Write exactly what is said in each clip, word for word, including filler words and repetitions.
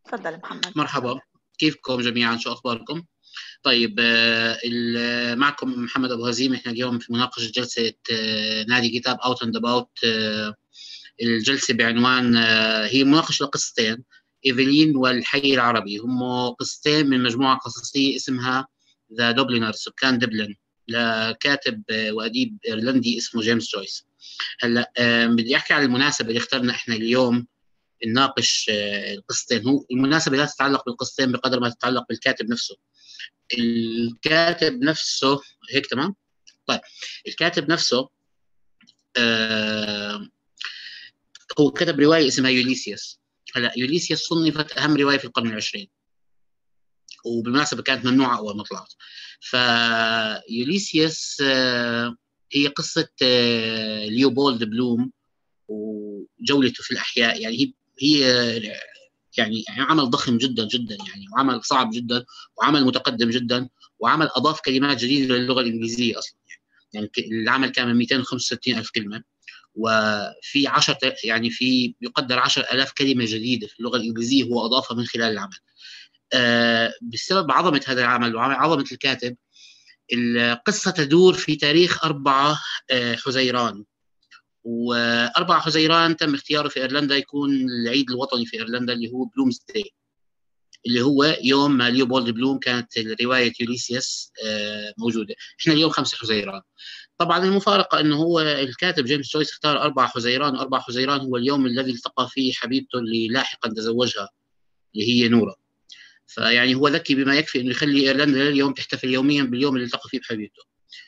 تفضل محمد. مرحبا، كيفكم جميعا؟ شو أخباركم؟ طيب، آه معكم محمد أبو هزيم. إحنا اليوم في مناقشة جلسة آه نادي كتاب أوت أند أباوت. آه الجلسة بعنوان آه هي مناقشة لقصتين، إيفلين والحي العربي. هم قصتين من مجموعة قصصية اسمها ذا دوبلينر، سكان دبلن، لكاتب آه وأديب إيرلندي اسمه جيمس جويس. هلا آه بدي أحكي عن المناسبة اللي اخترنا إحنا اليوم نناقش القصتين. هو المناسبة لا تتعلق بالقصتين بقدر ما تتعلق بالكاتب نفسه. الكاتب نفسه هيك تمام؟ طيب، الكاتب نفسه آه هو كتب رواية اسمها يوليسيوس. هلا يوليسيوس صنفت أهم رواية في القرن العشرين، وبالمناسبة كانت ممنوعة أول ما طلعت. فيوليسيوس آه هي قصة آه ليوبولد بلوم وجولته في الأحياء. يعني هي هي يعني عمل ضخم جدا جدا، يعني وعمل صعب جدا وعمل متقدم جدا، وعمل أضاف كلمات جديدة للغة الإنجليزية أصلا. يعني العمل كان من مئتين وخمسة وستين ألف كلمة، وفي عشرة يعني في يقدر عشرة آلاف كلمة جديدة في اللغة الإنجليزية هو أضافها من خلال العمل. آه بسبب عظمة هذا العمل وعظمة الكاتب، القصة تدور في تاريخ أربعة آه حزيران. وأربعة حزيران تم اختياره في إيرلندا يكون العيد الوطني في إيرلندا اللي هو بلومز داي، اللي هو يوم ما ليوبولد بلوم كانت رواية يوليسيوس موجودة. احنا اليوم خمسة حزيران. طبعا المفارقة انه هو الكاتب جيمس جويس اختار أربعة حزيران، وأربعة حزيران هو اليوم الذي التقى فيه حبيبته اللي لاحقا تزوجها اللي هي نورا. فيعني هو ذكي بما يكفي انه يخلي ايرلندا اليوم تحتفل يوميا باليوم اللي التقى فيه بحبيبته.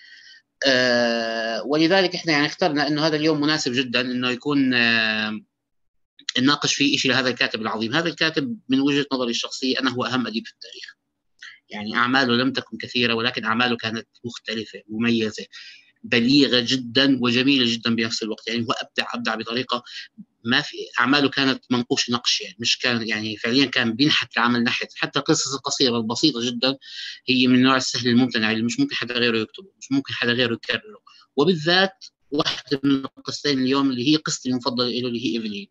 آه ولذلك احنا يعني اخترنا انه هذا اليوم مناسب جدا انه يكون آه نناقش فيه شيء لهذا الكاتب العظيم. هذا الكاتب من وجهة نظري الشخصية أنا هو أهم أديب في التاريخ. يعني أعماله لم تكن كثيرة، ولكن أعماله كانت مختلفة مميزة بليغة جدا وجميلة جدا بنفس الوقت. يعني هو أبدع أبدع بطريقة ما في. أعماله كانت منقوش نقش، يعني مش كان يعني فعليا كان بينحت العمل نحت. حتى القصص القصيرة البسيطة جدا هي من النوع السهل الممتنع اللي مش ممكن حدا غيره يكتبه، مش ممكن حدا غيره يكرره. وبالذات واحدة من القصتين اليوم اللي هي قصتي المفضلة له اللي هي إيفلين.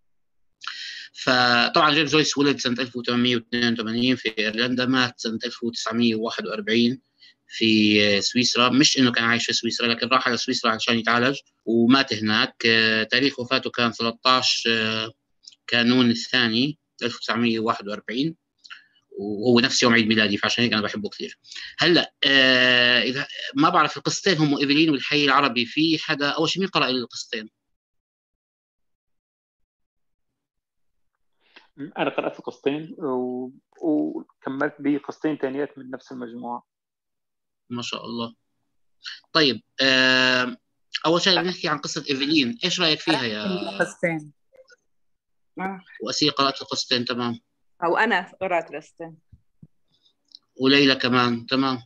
فطبعا جيمس جويس ولد سنة ألف وثمانمئة واثنين وثمانين في إيرلندا، مات سنة ألف وتسعمئة وواحد وأربعين في سويسرا. مش إنه كان عايش في سويسرا، لكن راح على سويسرا عشان يتعالج ومات هناك. تاريخ وفاته كان ثلاثة عشر كانون الثاني ألف وتسعمئة وواحد وأربعين، وهو نفس يوم عيد ميلادي، فعشان هيك أنا بحبه كثير. هلا آه إذا ما بعرف القصتين هم إيفلين والحي العربي، في حدا أول شيء مين قرأ القصتين؟ أنا قرأت قصتين و... وكملت بقصتين ثانيات من نفس المجموعة. ما شاء الله. طيب، آه أول شيء نحكي عن قصة إيفلين. إيش رأيك فيها يا قصتين؟ وأسية قرأت القصتين تمام، أو أنا قرأت قصتين، وليلى كمان تمام.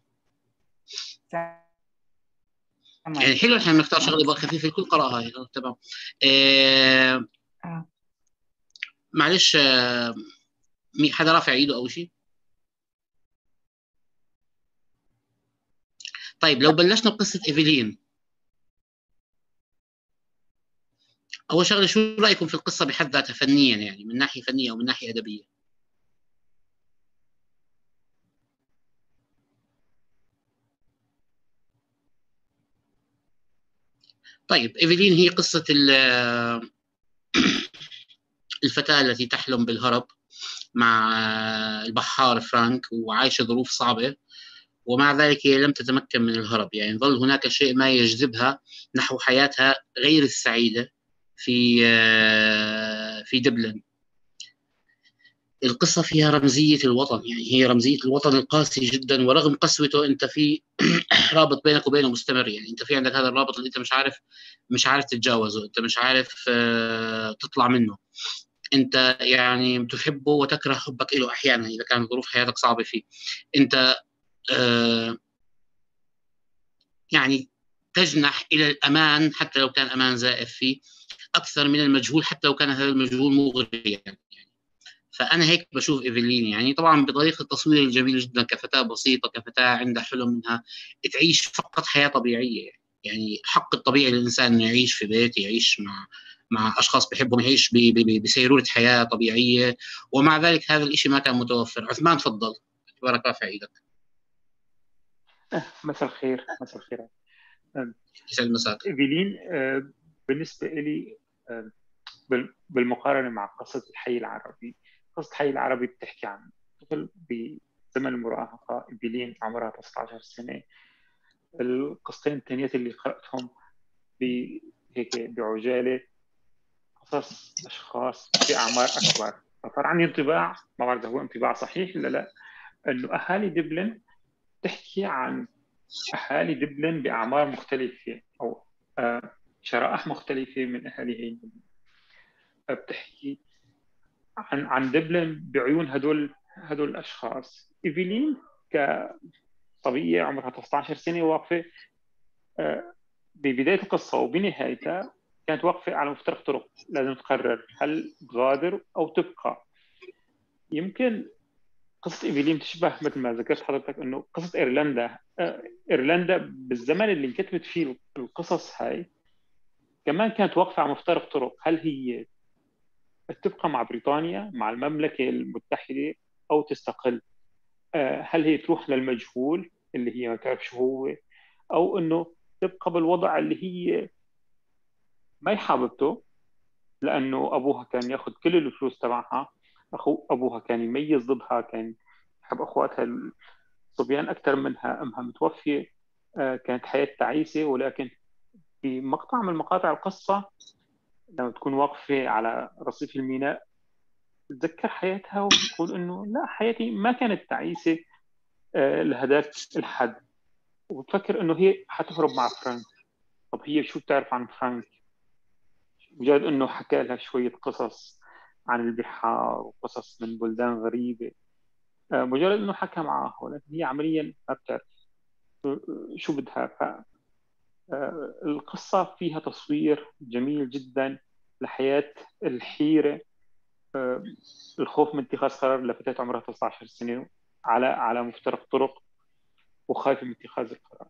تمام. يعني حلو إحنا نختار شغلة خفيفة الكل قرأها هي. تمام. آه آه. معلش، آه مين حدا رافع ايده أو شيء؟ طيب لو بلشنا بقصة إيفلين، أول شغلة شو رأيكم في القصة بحد ذاتها فنيا، يعني من ناحية فنية أو من ناحية أدبية؟ طيب، إيفلين هي قصة الفتاة التي تحلم بالهرب مع البحار فرانك، وعايشة ظروف صعبة، ومع ذلك هي لم تتمكن من الهرب. يعني ظل هناك شيء ما يجذبها نحو حياتها غير السعيدة في في دبلن. القصة فيها رمزية الوطن، يعني هي رمزية الوطن القاسي جدا، ورغم قسوته أنت في رابط بينك وبينه مستمر. يعني أنت في عندك هذا الرابط اللي أنت مش عارف مش عارف تتجاوزه، أنت مش عارف تطلع منه. أنت يعني تحبه وتكره حبك له أحيانا إذا كانت ظروف حياتك صعبة فيه. أنت آه يعني تجنح إلى الأمان حتى لو كان أمان زائف فيه، أكثر من المجهول حتى لو كان هذا المجهول مغري. يعني فأنا هيك بشوف إيفلين، يعني طبعا بطريقة التصوير الجميل جدا، كفتاة بسيطة، كفتاة عندها حلم منها تعيش فقط حياة طبيعية. يعني حق الطبيعي للإنسان إنه يعيش في بيت، يعيش مع مع اشخاص بيحبهم يعيش ب- ب- بسيروره حياه طبيعيه، ومع ذلك هذا الشيء ما كان متوفر. عثمان تفضل، بارك رافع ايدك. مساء الخير. مساء الخير. يسعد مساك. إيفيلين، آه، بالنسبة لي، آه، بال- بالمقارنة مع قصة الحي العربي، قصة الحي العربي بتحكي عن طفل بزمن المراهقة. إيفيلين عمرها تسعة عشر سنة. القصتين الثانيات اللي قرأتهم ب- هيك بعجالة قصص أشخاص بأعمار أكبر، فصار عندي انطباع، ما بعرف إذا هو انطباع صحيح ولا لا، إنه أهالي دبلن تحكي عن أهالي دبلن بأعمار مختلفة، أو آه، شرائح مختلفة من أهالي هي. بتحكي عن عن دبلن بعيون هدول هدول الأشخاص. إيفيلين كصبية عمرها تسعة عشر سنة واقفة آه، ببداية القصة وبنهايتها، كانت واقفة على مفترق طرق، لازم تقرر هل تغادر أو تبقى. يمكن قصة إيفيلين تشبه مثل ما ذكرت حضرتك إنه قصة إيرلندا. آه، إيرلندا بالزمن اللي انكتبت فيه القصص هاي كمان كانت واقفة على مفترق طرق، هل هي تبقى مع بريطانيا، مع المملكة المتحدة، أو تستقل. آه، هل هي تروح للمجهول اللي هي ما تعرف شو هو، أو إنه تبقى بالوضع اللي هي ما هي حاببته، لأنه أبوها كان ياخذ كل الفلوس تبعها. أخو أبوها كان يميز ضدها، كان يحب أخواتها الصبيان أكثر منها، أمها متوفية. آه، كانت حياة تعيسة. ولكن في مقطع من مقاطع القصة لما تكون واقفة على رصيف الميناء تتذكر حياتها وتقول إنه لا، حياتي ما كانت تعيسة آه، لهذاك الحد. وبتفكر إنه هي حتهرب مع فرانك. طب هي شو بتعرف عن فرانك؟ مجرد إنه حكى لها شوية قصص عن البحار وقصص من بلدان غريبة، آه، مجرد إنه حكى معها، ولكن هي عمليا ما بتعرف شو بدها. فالقصة فيها تصوير جميل جدا لحياة الحيرة، آه، الخوف من اتخاذ قرار لفتاة عمرها تسعة عشر سنة على على مفترق طرق، وخايفة من اتخاذ القرار.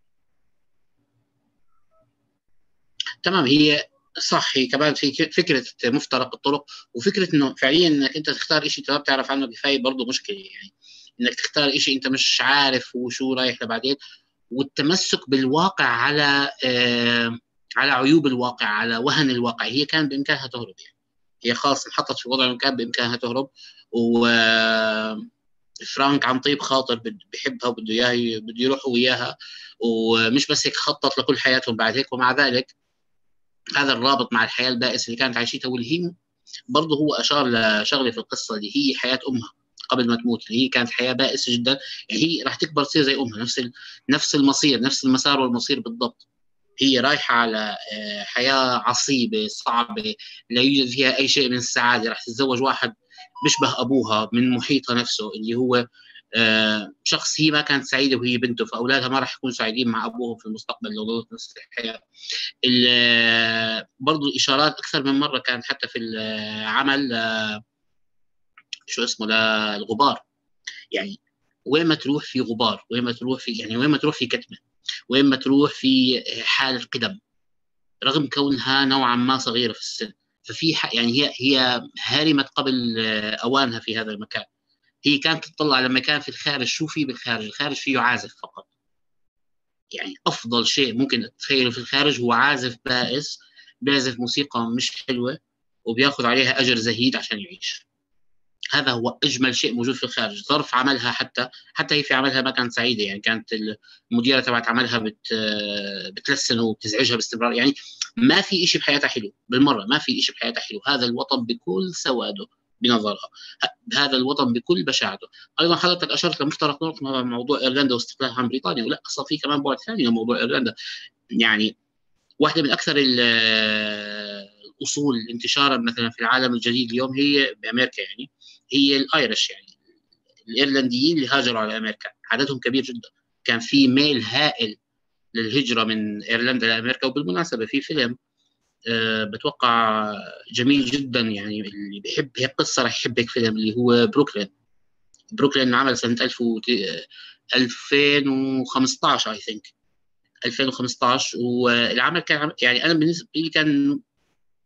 تمام، هي صح. هي كمان في ك- فكره مفترق الطرق، وفكره انه فعليا انك انت تختار شيء انت ما بتعرف عنه كفايه برضه مشكله. يعني انك تختار شيء انت مش عارف وشو رايح لبعدين، والتمسك بالواقع على آه على عيوب الواقع، على وهن الواقع. هي كان بامكانها تهرب، يعني هي خلاص انحطت في وضع كان بامكانها تهرب. و فرانك عن طيب خاطر بد- بحبها وبده اياها، بده يروح وياها. ومش بس هيك، خطط لكل حياتهم بعد هيك. ومع ذلك هذا الرابط مع الحياه البائسه اللي كانت عايشتها، واللي هي برضه هو اشار لشغله في القصه اللي هي حياه امها قبل ما تموت، اللي هي كانت حياه بائسه جدا. يعني هي راح تكبر تصير زي امها، نفس ال... نفس المصير، نفس المسار والمصير بالضبط. هي رايحه على آه، حياه عصيبه صعبه، لا يوجد فيها اي شيء من السعاده. راح تتزوج واحد بيشبه ابوها من محيطها نفسه، اللي هو آه، شخص هي ما كانت سعيده وهي بنته، فاولادها ما راح يكونوا سعيدين مع ابوهم في المستقبل لو ضلت نفس الحياه. برضو الاشارات اكثر من مره كانت حتى في العمل، شو اسمه، للغبار. يعني وين ما تروح في غبار، وين ما تروح في، يعني وين ما تروح في كتمه، وين ما تروح في حاله قدم، رغم كونها نوعا ما صغيره في السن. ففي يعني هي هي هرمت قبل اوانها في هذا المكان. هي كانت تطلع لما كان في الخارج، شو في بالخارج؟ الخارج فيه عازف فقط. يعني افضل شيء ممكن تتخيله في الخارج هو عازف بائس بيعزف موسيقى مش حلوه وبياخذ عليها اجر زهيد عشان يعيش. هذا هو اجمل شيء موجود في الخارج. ظرف عملها حتى حتى هي في عملها ما كانت سعيده. يعني كانت المديره تبعت عملها بت بتلسن وبتزعجها باستمرار. يعني ما في شيء بحياتها حلو بالمره، ما في شيء بحياتها حلو. هذا الوطن بكل سواده بنظرها، هذا الوطن بكل بشاعته. ايضا حضرتك اشرت لمفترق نقطه موضوع ايرلندا واستقلالها عن بريطانيا، ولا اصلا في كمان بعد ثاني لموضوع ايرلندا. يعني واحده من اكثر الاصول انتشارا مثلا في العالم الجديد اليوم هي بامريكا، يعني هي الايرش، يعني الايرلنديين اللي هاجروا على امريكا. عددهم كبير جدا، كان في ميل هائل للهجره من ايرلندا لامريكا. وبالمناسبه في فيلم أه بتوقع جميل جدا، يعني اللي بيحب هيك قصه راح يحب هيك فيلم، اللي هو بروكلين. بروكلين عمل سنه ألفين وخمسة عشر اي ثينك ألفين وخمسة عشر. والعمل كان يعني انا بالنسبه لي كان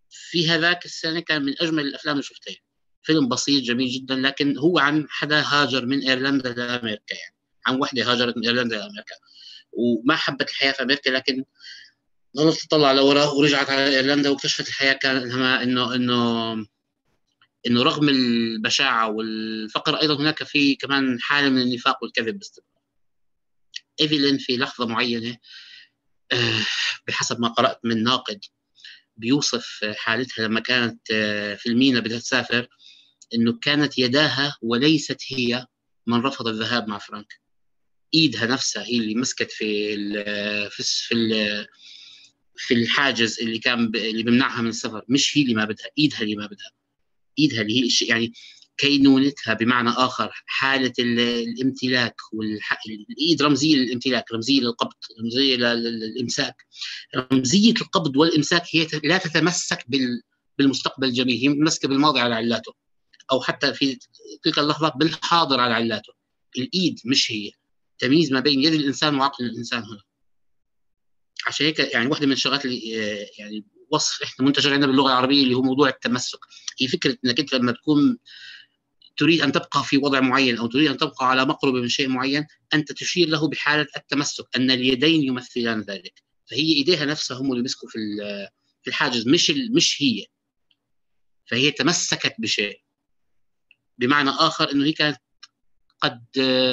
في هذاك السنة كان من أجمل الأفلام اللي شفتها. فيلم بسيط جميل جدا، لكن هو عن حدا هاجر من إيرلندا لأمريكا، يعني عن وحدة هاجرت من إيرلندا لأمريكا وما حبت الحياة في أمريكا، لكن ظلت تطلع لورا ورجعت على إيرلندا واكتشفت الحياة كان إنها إنه إنه إنه رغم البشاعة والفقر أيضا هناك في كمان حالة من النفاق والكذب باستمرار. إيفلين في لحظة معينة آه بحسب ما قرأت من ناقد بيوصف حالتها لما كانت في المينا بدها تسافر، إنه كانت يداها وليست هي من رفض الذهاب مع فرانك. إيدها نفسها هي اللي مسكت في ال في ال في الحاجز اللي كان اللي بمنعها من السفر، مش هي اللي ما بدها، إيدها اللي ما بدها، إيدها اللي هي الشيء يعني كينونتها بمعنى آخر، حالة الامتلاك والح... الإيد رمزية للامتلاك، رمزية للقبض، رمزية للإمساك. رمزية القبض والإمساك هي لا تتمسك بال... بالمستقبل الجميل، هي متمسكة بالماضي على علاته، أو حتى في تلك اللحظات بالحاضر على علاته. الإيد مش هي تمييز ما بين يد الإنسان وعقل الإنسان هنا. عشان هيك يعني واحدة من الشغلات اللي يعني وصف إحنا منتشر عندنا باللغة العربية اللي هو موضوع التمسك. هي فكرة إنك أنت لما تكون تريد أن تبقى في وضع معين أو تريد أن تبقى على مقرب من شيء معين، أنت تشير له بحالة التمسك، أن اليدين يمثلان ذلك. فهي إيديها نفسها هم اللي مسكوا في في الحاجز، مش مش هي. فهي تمسكت بشيء، بمعنى آخر إنه هي كانت قد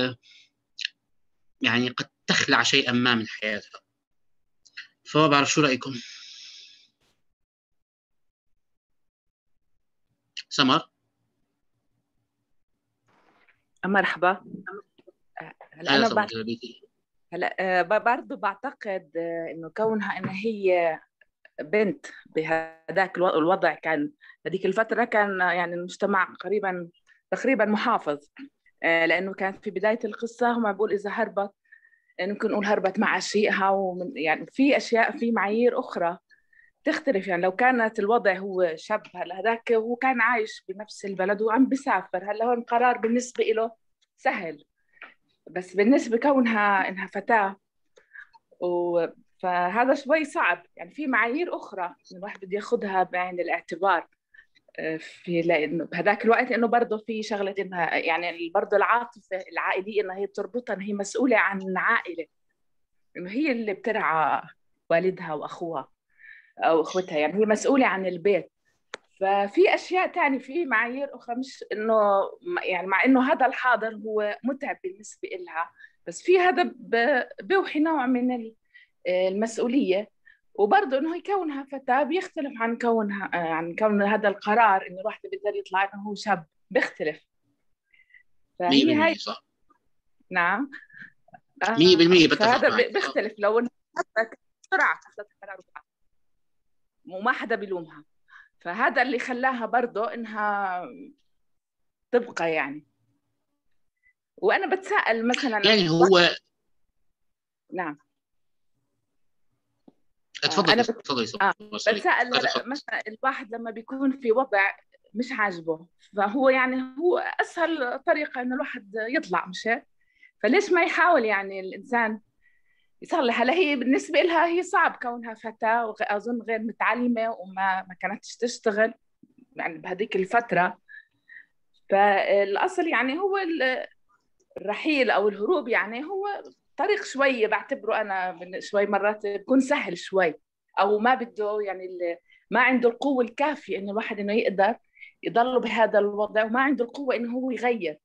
يعني قد تخلع شيئا ما من حياتها. فما بعرف شو رأيكم؟ سمر؟ مرحبا. هلا انا بعد... هلا برضه بعتقد انه كونها ان هي بنت بهذاك الوضع، كان هذيك الفتره كان يعني المجتمع قريبا تقريبا محافظ، لانه كان في بدايه القصه هم بقول اذا هربت ممكن نقول هربت مع شيئها، ومن يعني في اشياء في معايير اخرى تختلف. يعني لو كانت الوضع هو شاب، هلا هذاك هو كان عايش بنفس البلد وعم بيسافر، هلا هو القرار بالنسبه له سهل، بس بالنسبه كونها انها فتاه و... فهذا شوي صعب. يعني في معايير اخرى الواحد بده ياخذها بعين الاعتبار في، لانه بهذاك الوقت انه برضه في شغله انها يعني برضه العاطفه العائليه انها هي بتربطها، انها هي مسؤوله عن عائله، انه هي اللي بترعى والدها واخوها او اخوتها، يعني هي مسؤوله عن البيت. ففي اشياء تانية، في معايير اخرى، مش انه يعني مع انه هذا الحاضر هو متعب بالنسبه لها، بس في هذا بيوحي نوع من المسؤوليه. وبرضه انه كونها فتاه بيختلف عن كونها عن كون هذا القرار انه الواحد بيقدر يطلع انه هو شاب، بيختلف. فهي هاي صح. نعم مية بالمية فهذا بيختلف لو انها بسرعه اخذت قرار وما حدا بيلومها. فهذا اللي خلاها برضه انها تبقى يعني. وانا بتساءل مثلا يعني هو نعم اتفضل انا اتفضل بت... آه. بتساءل مثلا الواحد لما بيكون في وضع مش عاجبه، فهو يعني هو اسهل طريقه انه الواحد يطلع، مش هيك؟ فليش ما يحاول يعني الانسان يصلح؟ هلا هي بالنسبه لها هي صعب كونها فتاه واظن غير متعلمه وما ما كانتش تشتغل يعني بهذيك الفتره. فالاصل يعني هو الرحيل او الهروب، يعني هو طريق شوي بعتبره انا شوي مرات بكون سهل شوي، او ما بده يعني ما عنده القوه الكافيه انه الواحد انه يقدر يضل بهذا الوضع، وما عنده القوه انه هو يغير.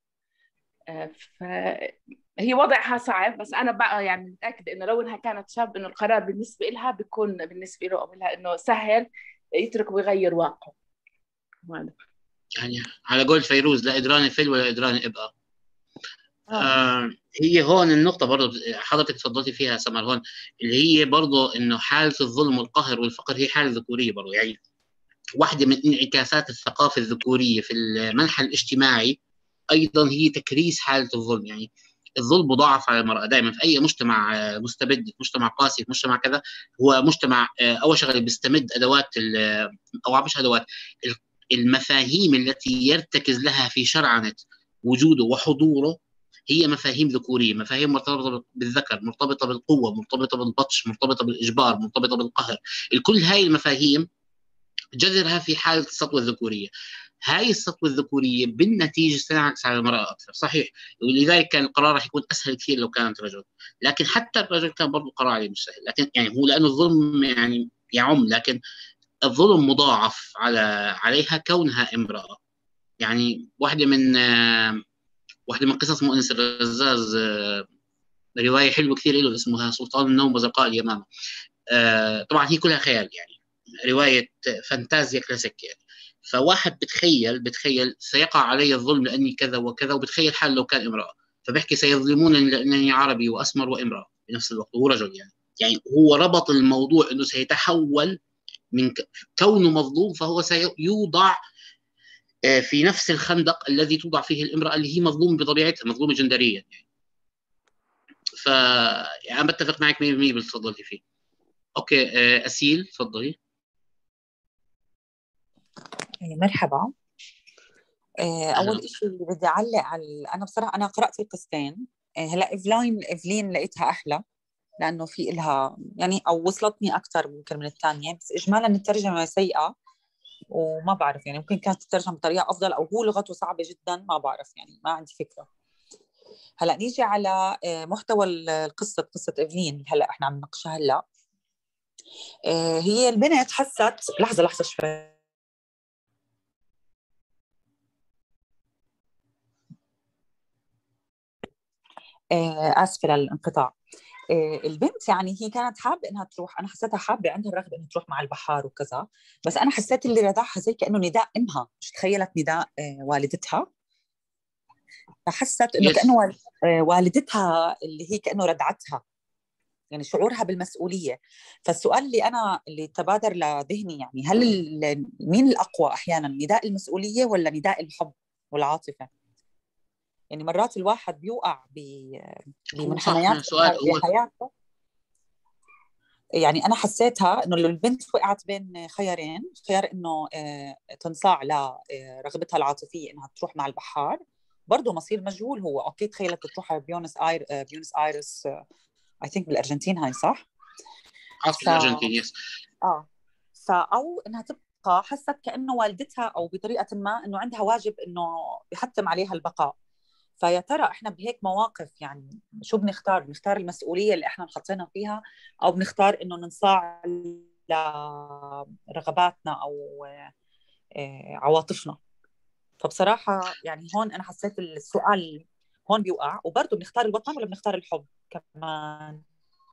فهي وضعها صعب، بس انا بقى يعني متاكده انه لو انها كانت شاب انه القرار بالنسبه لها بيكون بالنسبه له او لها انه سهل يترك ويغير واقعه. يعني على قول فيروز، لا ادراني فل ولا ادراني ابقى. آه هي هون النقطة برضو حضرتك تفضلتي فيها سمر، هون اللي هي برضو إنه حالة الظلم والقهر والفقر هي حالة ذكورية برضو. يعني واحدة من انعكاسات الثقافة الذكورية في المنحى الاجتماعي أيضا هي تكريس حالة الظلم. يعني الظلم مضاعف على المرأة دائما في أي مجتمع مستبد، مجتمع قاسي، مجتمع كذا. هو مجتمع أول شغلة بيستمد أدوات أو مش أدوات المفاهيم التي يرتكز لها في شرعنة وجوده وحضوره هي مفاهيم ذكورية، مفاهيم مرتبطة بالذكر، مرتبطة بالقوة، مرتبطة بالبطش، مرتبطة بالإجبار، مرتبطة بالقهر. الكل هاي المفاهيم جذرها في حالة السطوة الذكورية. هاي السطوة الذكورية بالنتيجة ستنعكس على المرأة أكثر، صحيح، ولذلك كان القرار رح يكون أسهل كثير لو كانت رجل، لكن حتى الرجل كان برضو قرار عليه مش سهل، لكن يعني هو لأنه الظلم يعني يعم، لكن الظلم مضاعف على عليها كونها امرأة. يعني واحدة من آه واحدة من قصص مؤنس الرزاز، آه رواية حلوة كثير له اسمها سلطان النوم وزرقاء اليمامة. آه طبعا هي كلها خيال، يعني رواية فانتازيا كلاسيك يعني. فواحد بتخيل بتخيل سيقع علي الظلم لأني كذا وكذا، وبتخيل حال لو كان امرأة، فبحكي سيظلمونني لأنني عربي وأسمر وامرأة بنفس الوقت وهو رجل. يعني يعني هو ربط الموضوع أنه سيتحول من كونه مظلوم فهو سيوضع في نفس الخندق الذي توضع فيه الامرأة اللي هي مظلومة بطبيعتها، مظلومة جندريا يعني. ف يعني بتفق معك مية بالمية باللي تفضلتي فيه. اوكي أسيل تفضلي. مرحبا. اول شيء اللي بدي اعلق على، انا بصراحه انا قرات القصتين. هلا إيفلاين إيفلين لقيتها احلى لانه في إلها يعني، او وصلتني اكثر ممكن من الثانيه، بس اجمالا الترجمه سيئه وما بعرف يعني، ممكن كانت تترجم بطريقه افضل او هو لغته صعبه جدا، ما بعرف يعني، ما عندي فكره. هلا نيجي على محتوى القصه، قصه إيفلين هلا احنا عم نناقشها هلا. هي البنت حست، لحظه لحظه شوي، آسفة للانقطاع. البنت يعني هي كانت حابة إنها تروح، أنا حسيتها حابة، عندها الرغبة إنها تروح مع البحار وكذا، بس أنا حسيت اللي ردعها زي كأنه نداء إمها، مش تخيلت نداء والدتها، فحست إنه yes. كأنه والدتها اللي هي كأنه ردعتها، يعني شعورها بالمسؤولية. فالسؤال اللي أنا اللي تبادر لذهني يعني، هل مين الأقوى أحيانا، نداء المسؤولية ولا نداء الحب والعاطفة؟ يعني مرات الواحد بيوقع بمنحنيات بحياته. يعني أنا حسيتها إنه البنت وقعت بين خيارين، خيار إنه تنصاع لرغبتها العاطفية إنها تروح مع البحار، برضه مصير مجهول هو، أوكي تخيلت تروح بيونس آير بيونس آيرس I think بالأرجنتين، هاي صح؟ عاصمة ف... الأرجنتين يس. آه فأو إنها تبقى، حست كأنه والدتها أو بطريقة ما إنه عندها واجب إنه يحتم عليها البقاء. فيا ترى احنا بهيك مواقف يعني شو بنختار؟ بنختار المسؤوليه اللي احنا انحطينا فيها، او بنختار انه ننصاع لرغباتنا او عواطفنا؟ فبصراحه يعني هون انا حسيت السؤال هون بيوقع. وبرضه بنختار الوطن ولا بنختار الحب كمان؟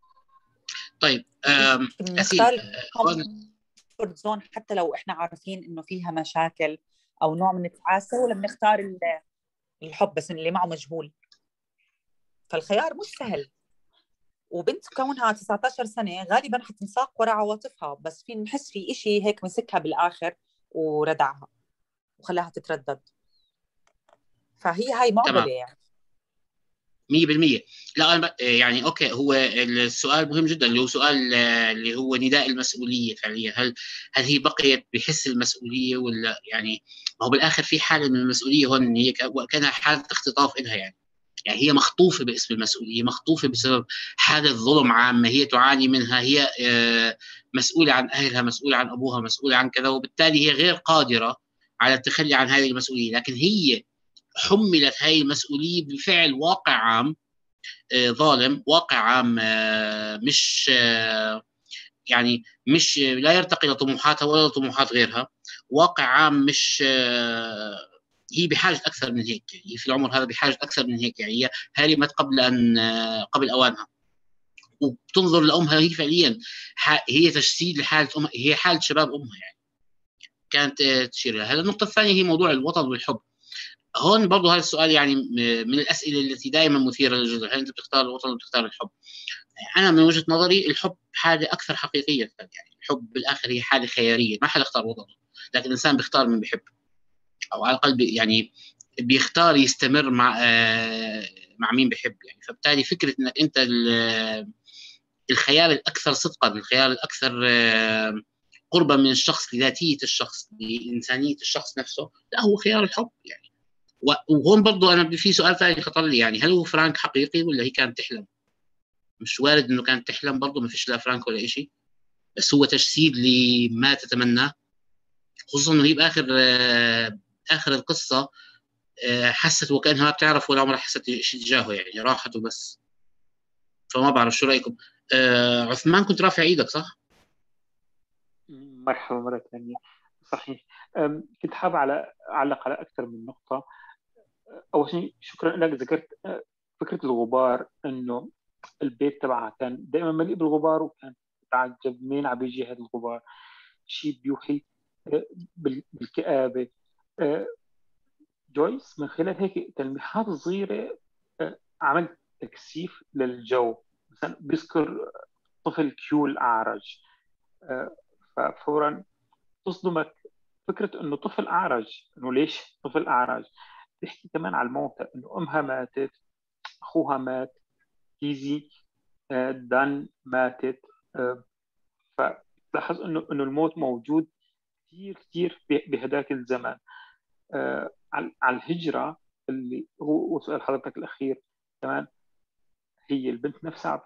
طيب بنختار الكومفورت زون حتى لو احنا عارفين انه فيها مشاكل او نوع من التعاسه، ولا بنختار الحب بس اللي معه مجهول؟ فالخيار مش سهل. وبنت كونها تسعة عشر سنة غالبا حتنساق وراء عواطفها، بس في نحس في إشي هيك مسكها بالآخر وردعها وخلاها تتردد. فهي هاي معضلة يعني. مية بالمية. لا أنا يعني أوكي، هو السؤال مهم جدا اللي هو سؤال اللي هو نداء المسؤولية فعليا. هل هل هي بقيت بحس المسؤولية ولا يعني، ما هو بالآخر في حالة من المسؤولية هون، إن هي كانها حالة اختطاف إلها يعني. يعني هي مخطوفة باسم المسؤولية، مخطوفة بسبب حالة ظلم عامة هي تعاني منها، هي مسؤولة عن أهلها، مسؤولة عن أبوها، مسؤولة عن كذا، وبالتالي هي غير قادرة على التخلي عن هذه المسؤولية. لكن هي حملت هذه المسؤولية بفعل واقع عام ظالم، واقع عام مش يعني مش لا يرتقي لطموحاتها ولا طموحات غيرها، واقع عام مش هي بحاجة أكثر من هيك. يعني في العمر هذا بحاجة أكثر من هيك. يعني هي هرمت قبل أن قبل أوانها، وبتنظر لأمها هي فعليا هي تجسيد لحالة أمها، هي حالة شباب أمها يعني كانت تشير لها. هذا النقطة الثانية هي موضوع الوطن والحب. هون برضو هذا السؤال يعني من الأسئلة التي دائما مثيرة للجدل، هل أنت بتختار الوطن ولا بتختار الحب؟ أنا من وجهة نظري الحب حاجة أكثر حقيقية. يعني الحب بالآخر هي حاجة خيارية، ما حدا يختار وطنه، لكن الإنسان بيختار من بيحب، أو على الأقل يعني بيختار يستمر مع آه مع مين بيحب يعني. فبالتالي فكرة إنك أنت الخيار الأكثر صدقا، الخيار الأكثر آه قربا من الشخص، لذاتية الشخص، لإنسانية الشخص نفسه، لا هو خيار الحب يعني. وهون برضو أنا في سؤال ثاني خطر لي، يعني هل هو فرانك حقيقي ولا هي كانت تحلم؟ مش وارد إنه كانت تحلم برضو، ما فيش لا فرانك ولا إشي، بس هو تجسيد لما تتمناه. خصوصا إنه هي بآخر آخر القصة حست وكأنها ما بتعرف ولا عمرها حست شيء تجاهه، يعني راحت وبس. فما بعرف شو رأيكم. آه عثمان كنت رافع ايدك صح؟ مرحبا مرة ثانية. صحيح، كنت حابب على أعلق على أكثر من نقطة. أول شيء شكرا لك، ذكرت فكرة الغبار، إنه البيت تبعها كان دائما مليء بالغبار، وكان تعجب مين عم بيجي هذا الغبار، شيء بيوحي بالكآبة. جويس من خلال هيك تلميحات صغيرة عمل تكثيف للجو. مثلا بيذكر طفل كيول أعرج، ففورا تصدمك فكرة إنه طفل أعرج. إنه ليش طفل أعرج؟ بيحكي كمان على الموتى، إنه أمها ماتت، أخوها مات، تيزي دان ماتت. فتلاحظ إنه إنه الموت موجود كثير كثير بهداك الزمن. على الهجرة اللي هو وسؤال حضرتك الأخير كمان، هي البنت نفسها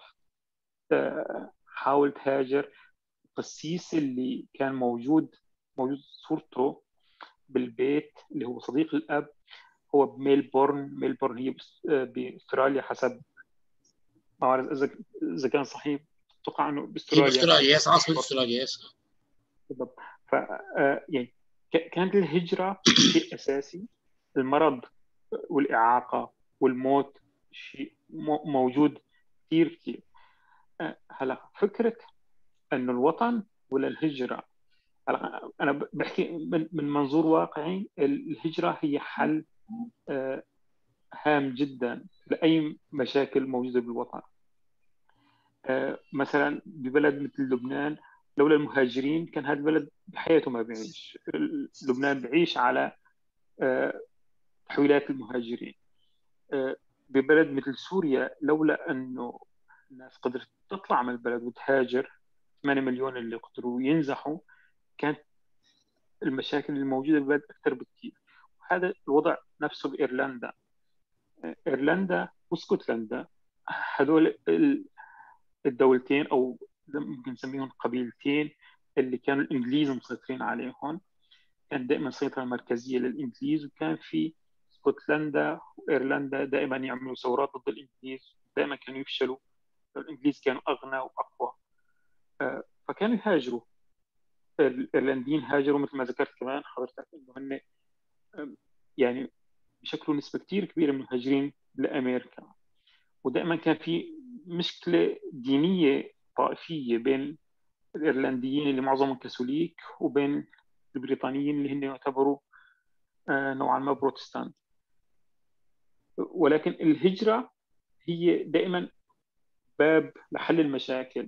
حاول تهاجر. القسيس اللي كان موجود موجود صورته بالبيت اللي هو صديق الأب هو بميلبورن. ميلبورن هي باستراليا حسب ما أعرف إذا إذا كان صحيح، أتوقع إنه باستراليا. باستراليا يس، عاصمة استراليا يس. بالضبط. ف يعني كانت الهجرة شيء أساسي، المرض والإعاقة والموت شيء موجود كثير كثير. هلا فكرة إنه الوطن ولا الهجرة، أنا بحكي من منظور واقعي. الهجرة هي حل هام جدا لأي مشاكل موجودة بالوطن. مثلا ببلد مثل لبنان، لولا المهاجرين كان هذا البلد بحياته ما بيعيش. لبنان بيعيش على تحويلات المهاجرين. ببلد مثل سوريا، لولا أنه الناس قدرت تطلع من البلد وتهاجر، ثمانية مليون اللي قدروا ينزحوا، كانت المشاكل الموجودة بالبلد أكثر بكثير. وهذا الوضع نفسه بإيرلندا. إيرلندا واسكتلندا هذول الدولتين، أو ممكن نسميهم قبيلتين، اللي كانوا الإنجليز مسيطرين عليهم. كان دائما سيطرة مركزية للإنجليز، وكان في اسكتلندا وإيرلندا دائما يعملوا ثورات ضد الإنجليز، دائما كانوا يفشلوا. الإنجليز كانوا أغنى وأقوى، فكانوا يهاجروا. الإيرلنديين هاجروا مثل ما ذكرت كمان حضرتك، إنه هن يعني بشكل نسبة كتير كبيرة من المهاجرين لأمريكا. ودائما كان في مشكلة دينية طائفية بين الإيرلنديين اللي معظمهم كاثوليك وبين البريطانيين اللي هن يعتبروا نوعا ما بروتستانت. ولكن الهجرة هي دائما باب لحل المشاكل.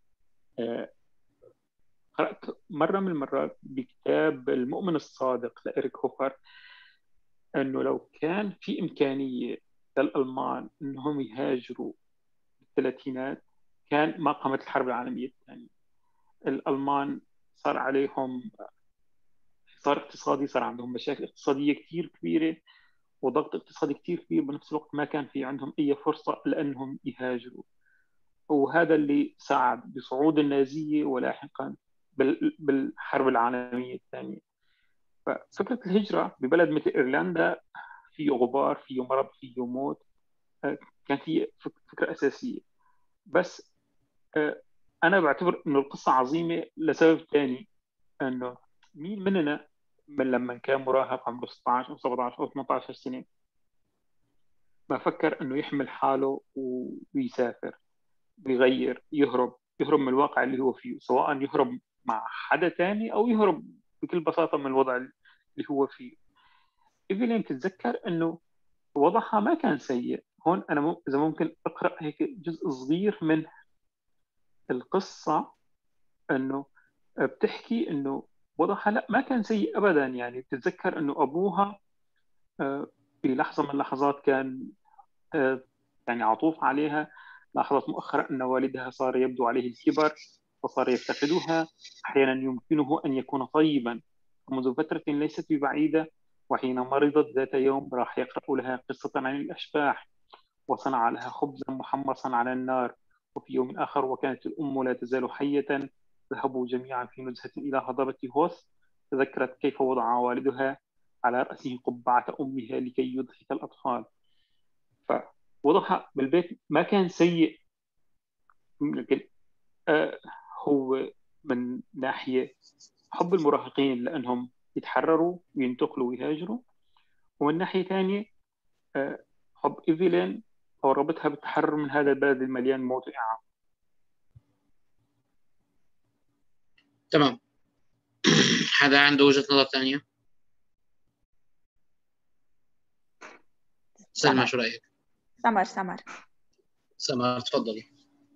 قرأت مرة من المرات بكتاب المؤمن الصادق لإريك هوفر أنه لو كان في إمكانية للألمان أنهم يهاجروا بالثلاثينات، كان ما قامت الحرب العالمية الثانية. الألمان صار عليهم صار اقتصادي، صار عندهم مشاكل اقتصادية كتير كبيرة وضغط اقتصادي كتير كبير. بنفس الوقت ما كان في عندهم أي فرصة لأنهم يهاجروا، وهذا اللي ساعد بصعود النازية ولاحقا بالحرب العالمية الثانية. ففكرة الهجرة ببلد مثل إيرلندا فيه غبار، فيه مرض، فيه موت، كانت هي فكرة أساسية. بس أنا بعتبر إنه القصة عظيمة لسبب ثاني، إنه مين مننا من لما كان مراهق عمره ستة عشر أو سبعة عشر أو ثمانية عشر سنة ما فكر إنه يحمل حاله ويسافر، بيغير، يهرب يهرب من الواقع اللي هو فيه، سواء يهرب مع حدا تاني أو يهرب بكل بساطة من الوضع اللي هو فيه. إيفلين تتذكر إنه وضعها ما كان سيء. هون أنا م... إذا ممكن أقرأ هيك جزء صغير من القصة، إنه بتحكي إنه وضعها لا ما كان سيء أبدا. يعني بتتذكر إنه أبوها في لحظة من اللحظات كان يعني عطوف عليها. لاحظت مؤخرا أن والدها صار يبدو عليه الكبر وصار يفتقدها. أحيانا يمكنه أن يكون طيبا. منذ فترة ليست ببعيدة وحين مرضت ذات يوم راح يقرأ لها قصة عن الأشباح، وصنع لها خبزا محمصا على النار. وفي يوم آخر وكانت الأم لا تزال حية ذهبوا جميعا في نزهة إلى هضبة هوث، تذكرت كيف وضع والدها على رأسه قبعة أمها لكي يضحك الأطفال. فوضعها بالبيت ما كان سيء، لكن آه هو من ناحية حب المراهقين لأنهم يتحرروا وينتقلوا ويهاجروا، ومن ناحية ثانية آه حب إيفيلين أو ربطها بالتحرر من هذا البلد المليان موت وإعاقة. تمام. هذا عنده وجهة نظر ثانية؟ سلمى شو رأيك؟ سمر سمر سمر تفضلي.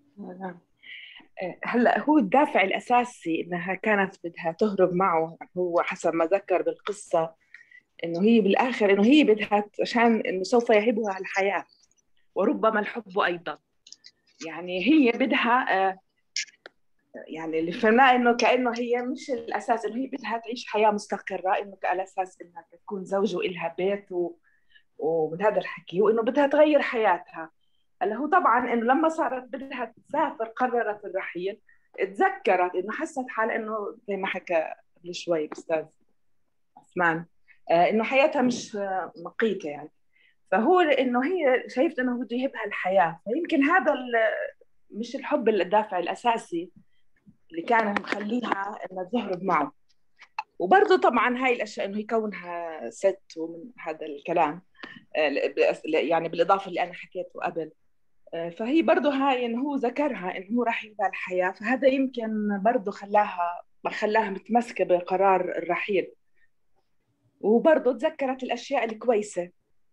هلا هو الدافع الأساسي إنها كانت بدها تهرب معه، هو حسب ما ذكر بالقصة إنه هي بالآخر إنه هي بدها عشان إنه سوف يهبها الحياة وربما الحب أيضا. يعني هي بدها يعني اللي فهمناه إنه كأنه هي مش الأساس، إنه هي بدها تعيش حياة مستقرة، إنه كالأساس إنها تكون زوج وإلها بيت و... ومن هذا الحكي، وإنه بدها تغير حياتها. هلا هو طبعا إنه لما صارت بدها تسافر قررت الرحيل، تذكرت إنه حست حال إنه زي ما حكى قبل شوي أستاذ عثمان آه إنه حياتها مش آه مقيتة يعني. فهو إنه هي شايفة إنه بده يهبها الحياة، فيمكن هذا مش الحب الدافع الأساسي اللي كان مخليها إنها تهرب معه. وبرضه طبعا هاي الأشياء إنه يكونها ست ومن هذا الكلام يعني بالإضافة اللي أنا حكيته قبل، فهي برضه هاي إنه هو ذكرها إنه هو راح يبقى الحياة، فهذا يمكن برضه خلاها خلاها متمسكة بقرار الرحيل. وبرضه تذكرت الأشياء الكويسة،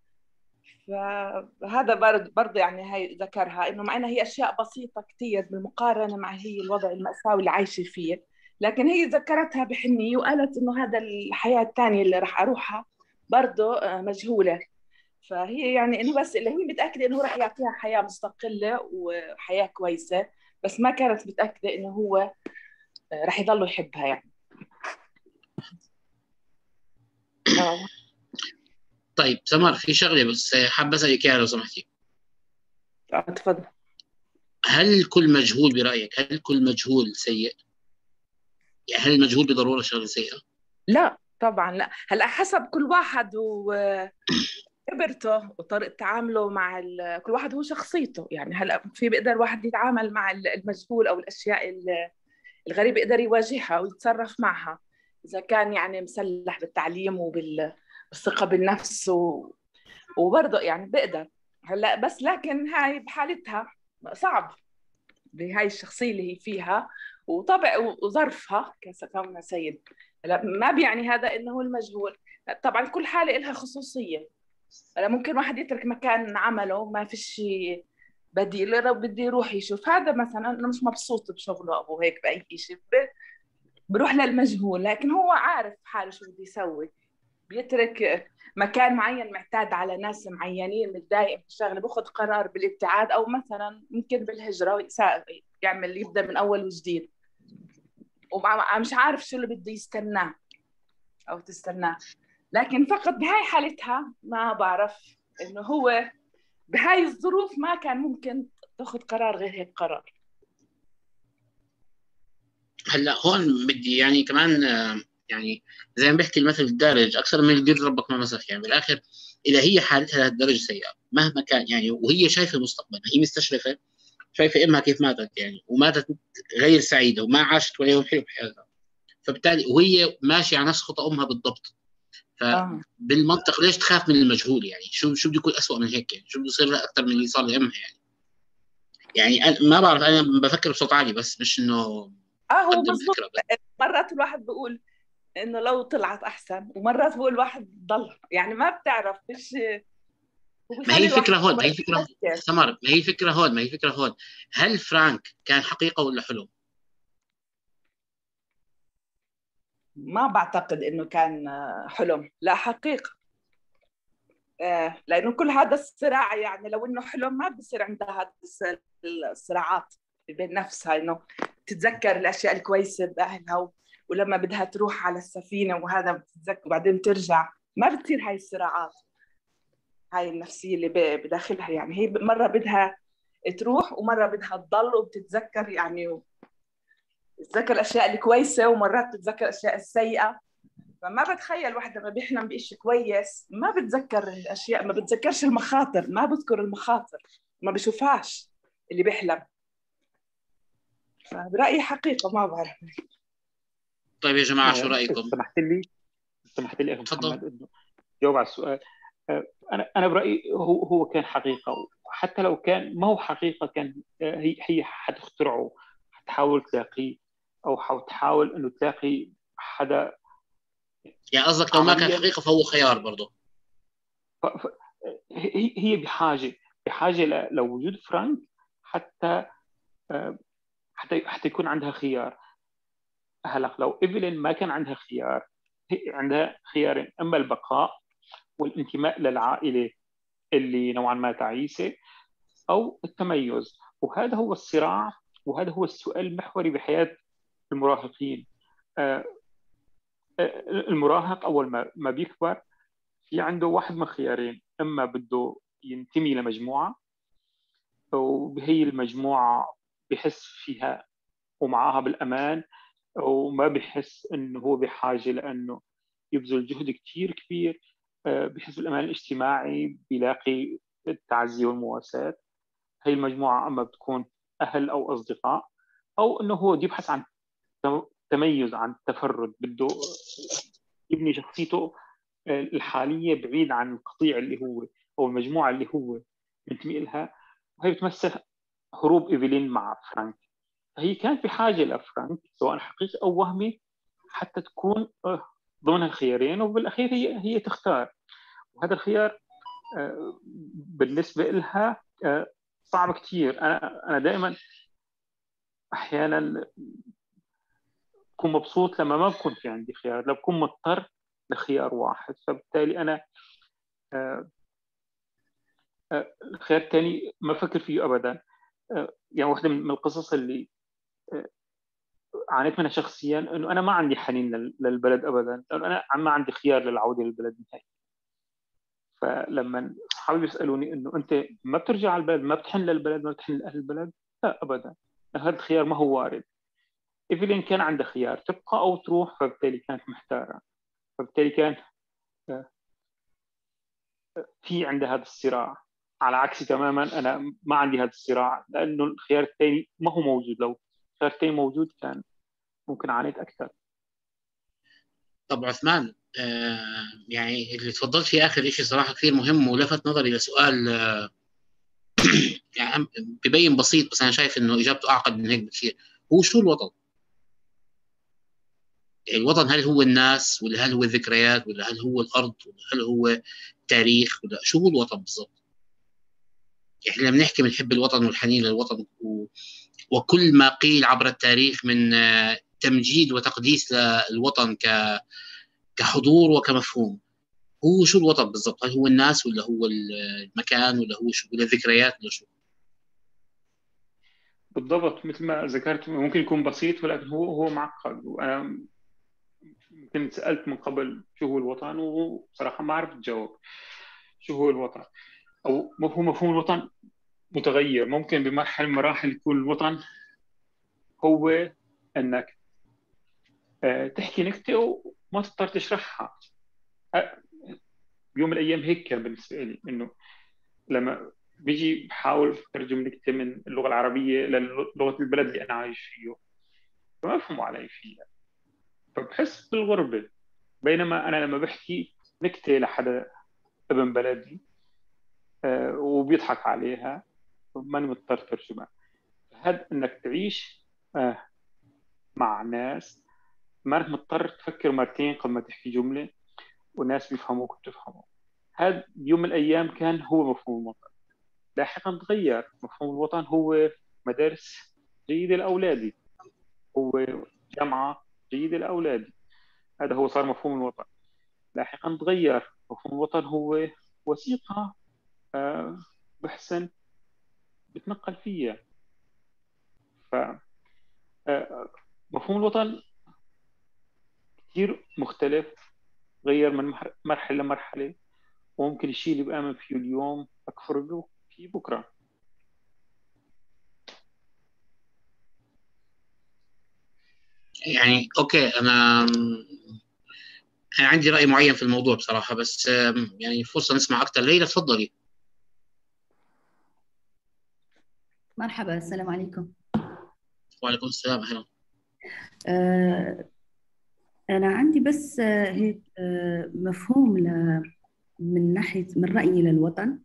فهذا برضه برضه يعني هاي ذكرها إنه مع إنها هي أشياء بسيطة كتير بالمقارنة مع هي الوضع المأساوي اللي عايشة فيه، لكن هي ذكرتها بحنية وقالت إنه هذا الحياة الثانية اللي راح أروحها برضه مجهولة. فهي يعني إنه بس اللي هي متأكدة إنه راح يعطيها حياة مستقلة وحياة كويسة، بس ما كانت متأكدة إنه هو راح يضل يحبها يعني. طيب سمر، في شغلة بس حابة أسألك إياها لو سمحتي. تفضل. هل كل مجهول برأيك هل كل مجهول سيء؟ يعني هل المجهول بضرورة شغلة سيئة؟ لا طبعا لا. هلا حسب كل واحد وخبرته وطريقة تعامله مع كل واحد، هو شخصيته يعني. هلا في بيقدر واحد يتعامل مع المجهول أو الأشياء الغريبة يقدر يواجهها ويتصرف معها إذا كان يعني مسلح بالتعليم وبالثقة بالنفس و... وبرضه يعني بقدر. هلا بس لكن هاي بحالتها صعب بهاي الشخصية اللي هي فيها وطبع وظرفها كونها سيد. هلا ما بيعني هذا إنه هو المجهول. طبعا كل حالة لها خصوصية. هلا ممكن واحد يترك مكان عمله ما فيش بديل، لو بدي يروح يشوف هذا مثلا انه مش مبسوط بشغله او هيك باي شيء بروح للمجهول، لكن هو عارف حاله شو بده يسوي، بيترك مكان معين معتاد على ناس معينين متضايق من الشغله، باخذ قرار بالابتعاد او مثلا ممكن بالهجره يعمل يبدا من اول وجديد ومش عارف شو اللي بده يستناه او تستناه. لكن فقط بهاي حالتها ما بعرف انه هو بهاي الظروف ما كان ممكن تاخذ قرار غير هيك قرار. هلا هون بدي يعني كمان يعني زي ما بيحكي المثل الدارج اكثر من يدير ربك ما مسخ. يعني بالاخر اذا هي حالتها لهالدرجه سيئه مهما كان يعني، وهي شايفه المستقبل، هي مستشرفه شايفه امها كيف ماتت يعني، وماتت غير سعيده وما عاشت ولا يوم حلو بحياتها، فبالتالي وهي ماشيه على نفس خطى امها بالضبط. فبالمنطق ليش تخاف من المجهول؟ يعني شو شو بده يكون اسوء من هيك؟ يعني شو بده يصير لها اكثر من اللي صار لامها يعني؟ يعني أنا ما بعرف، انا بفكر بصوت عالي بس مش انه اه هو بالضبط. مرات الواحد بيقول انه لو طلعت احسن، ومرات بقول الواحد ضل يعني ما بتعرف ايش. ما هي الفكره هون، ما هي الفكره سمر، ما هي الفكره هون، ما هي الفكره هون هل فرانك كان حقيقه ولا حلم؟ ما بعتقد انه كان حلم، لا حقيقه. آه لانه كل هذا الصراع يعني لو انه حلم ما بصير عندها هذه الصراعات بين نفسها، انه تتذكر الاشياء الكويسه باهلها ولما بدها تروح على السفينه وهذا بتتذكر وبعدين ترجع، ما بتصير هاي الصراعات هاي النفسيه اللي بداخلها. يعني هي مره بدها تروح ومره بدها تضل وبتتذكر يعني تتذكر الاشياء الكويسه ومرات تتذكر الاشياء السيئه. فما بتخيل واحد لما بيحلم بإشي كويس ما بتذكر الأشياء، ما بتذكرش المخاطر، ما بذكر المخاطر، ما بشوفهاش اللي بيحلم. فبرأيي حقيقة ما بعرف. طيب يا جماعة شو رأيكم؟ سمحت لي سمحت لي أخي محمد إنه جاوب على السؤال. أنا أنا برأيي هو هو كان حقيقة، وحتى لو كان ما هو حقيقة كان هي هي حتخترعه، حتحاول تلاقيه، أو حتحاول إنه تلاقي حدا. يعني قصدك لو ما كان حقيقة فهو خيار برضه؟ ف... ف... هي هي بحاجة بحاجة لوجود فرانك حتى حتى حتى يكون عندها خيار. هلا لو إيفلين ما كان عندها خيار، هي عندها خيارين: اما البقاء والانتماء للعائله اللي نوعا ما تعيسه، او التميز. وهذا هو الصراع، وهذا هو السؤال المحوري بحياه المراهقين. المراهق اول ما ما بيكبر في عنده واحد من خيارين: اما بده ينتمي لمجموعه، وبهي المجموعه بحس فيها ومعاها بالامان، وما بحس انه هو بحاجه لانه يبذل جهد كثير كبير، بحس بالامان الاجتماعي، بيلاقي التعزيه والمواساه. هي المجموعه اما بتكون اهل او اصدقاء، او انه هو يبحث عن تميز، عن تفرد، بده يبني شخصيته الحاليه بعيد عن القطيع اللي هو او المجموعه اللي هو منتمي لها. وهي بتمثل هروب إيفلين مع فرانك. هي كانت بحاجه لفرانك سواء حقيقي او وهمي حتى تكون ضمن الخيارين، وبالاخير هي هي تختار. وهذا الخيار بالنسبه لها صعب كثير. انا انا دائما احيانا بكون مبسوط لما ما بكون في عندي خيار، لما بكون مضطر لخيار واحد. فبالتالي انا الخيار الثاني ما بفكر فيه ابدا. يعني واحده من القصص اللي عانيت منها شخصيا انه انا ما عندي حنين للبلد ابدا، لانه انا ما عندي خيار للعوده للبلد نهائيا. فلما اصحابي بيسالوني انه انت ما بترجع على البلد، ما بتحن للبلد، ما بتحن لاهل البلد، لا ابدا، هذا الخيار ما هو وارد. إيفلين كان عندها خيار تبقى او تروح، فبالتالي كانت محتاره، فبالتالي كان في عندها هذا الصراع. على عكسي تماما، انا ما عندي هذا الصراع، لانه الخيار الثاني ما هو موجود. لو الخيار الثاني موجود كان ممكن عانيت اكثر. طب عثمان، آه يعني اللي تفضلت فيه اخر شيء صراحه كثير مهم ولفت نظري لسؤال آه يعني ببين بسيط، بس انا شايف انه اجابته اعقد من هيك بكثير. هو شو الوطن؟ يعني الوطن هل هو الناس، ولا هل هو الذكريات، ولا هل هو الارض، ولا هل هو التاريخ، ولا شو هو الوطن بالضبط؟ يعني لما نحكي بنحب الوطن والحنين للوطن و... وكل ما قيل عبر التاريخ من آه تمجيد وتقديس للوطن ك كحضور وكمفهوم. هو شو الوطن بالضبط؟ هل هو الناس، ولا هو المكان، ولا هو شو، ولا الذكريات، ولا شو؟ بالضبط مثل ما ذكرت، ممكن يكون بسيط ولكن هو هو معقد. وانا يمكن سالت من قبل شو هو الوطن، وبصراحه ما عرفت اجاوب شو هو الوطن، او مفهوم مفهوم الوطن متغير. ممكن بمرحله مراحل يكون الوطن هو انك تحكي نكته وما تضطر تشرحها. بيوم من الايام هيك كان بالنسبه لي، انه لما بيجي بحاول ترجم نكته من اللغه العربيه للغه البلد اللي انا عايش فيه، فما بفهموا علي فيها، فبحس بالغربه. بينما انا لما بحكي نكته لحدا ابن بلدي آه وبيضحك عليها، ماني مضطر ترجمها. هذا انك تعيش آه مع ناس ما انك مضطر تفكر مرتين قبل ما تحكي جمله، والناس بيفهموك وبتفهموا. هذا بيوم من الايام كان هو مفهوم الوطن. لاحقا تغير مفهوم الوطن، هو مدارس جيده لاولادي، هو جامعه جيده لاولادي. هذا هو صار مفهوم الوطن. لاحقا تغير مفهوم الوطن، هو وثيقه آه بحسن بتنقل فيها. ف آه مفهوم الوطن كثير مختلف، غير من مرحله لمرحله، وممكن الشيء اللي بآمن فيه اليوم أكفر به فيه بكرة. يعني أوكي، أنا أنا عندي رأي معين في الموضوع بصراحة، بس يعني فرصة نسمع أكثر. ليلى تفضلي. مرحبا، السلام عليكم. وعليكم السلام، أهلا. آه أنا عندي بس آه هيك آه مفهوم ل من ناحية من رأيي للوطن.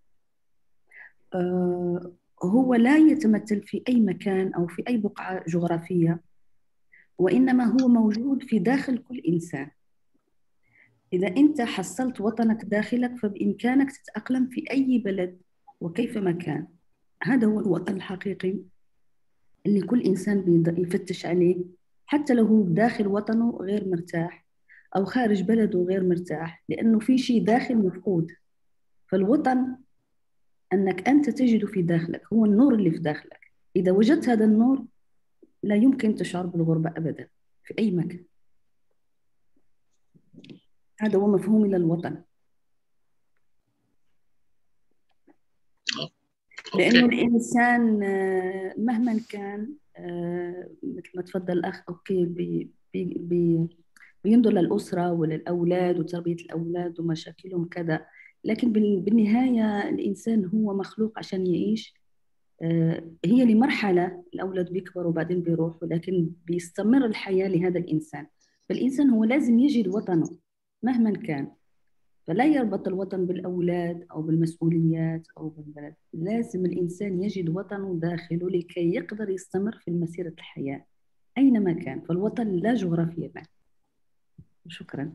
آه هو لا يتمثل في أي مكان أو في أي بقعة جغرافية، وإنما هو موجود في داخل كل إنسان. إذا أنت حصلت وطنك داخلك فبإمكانك تتأقلم في أي بلد وكيفما كان. هذا هو الوطن الحقيقي اللي كل إنسان يفتش عليه، حتى لو هو داخل وطنه غير مرتاح أو خارج بلده غير مرتاح، لأنه في شيء داخل مفقود. فالوطن أنك أنت تجده في داخلك، هو النور اللي في داخلك. إذا وجدت هذا النور لا يمكن تشعر بالغربة أبدا في أي مكان. هذا هو مفهومي للوطن. لأنه الإنسان مهما كان مثل ما تفضل الأخ أوكي بي بي بي بينظر للأسرة وللأولاد وتربية الأولاد ومشاكلهم كذا، لكن بالنهاية الإنسان هو مخلوق عشان يعيش. هي لمرحلة الأولاد بيكبروا وبعدين بيروحوا، لكن بيستمر الحياة لهذا الإنسان. فالإنسان هو لازم يجد وطنه مهما كان، فلا يربط الوطن بالأولاد أو بالمسؤوليات أو بالبلد. لازم الإنسان يجد وطنه داخله لكي يقدر يستمر في مسيرة الحياة أينما كان. فالوطن لا جغرافية له. شكرا.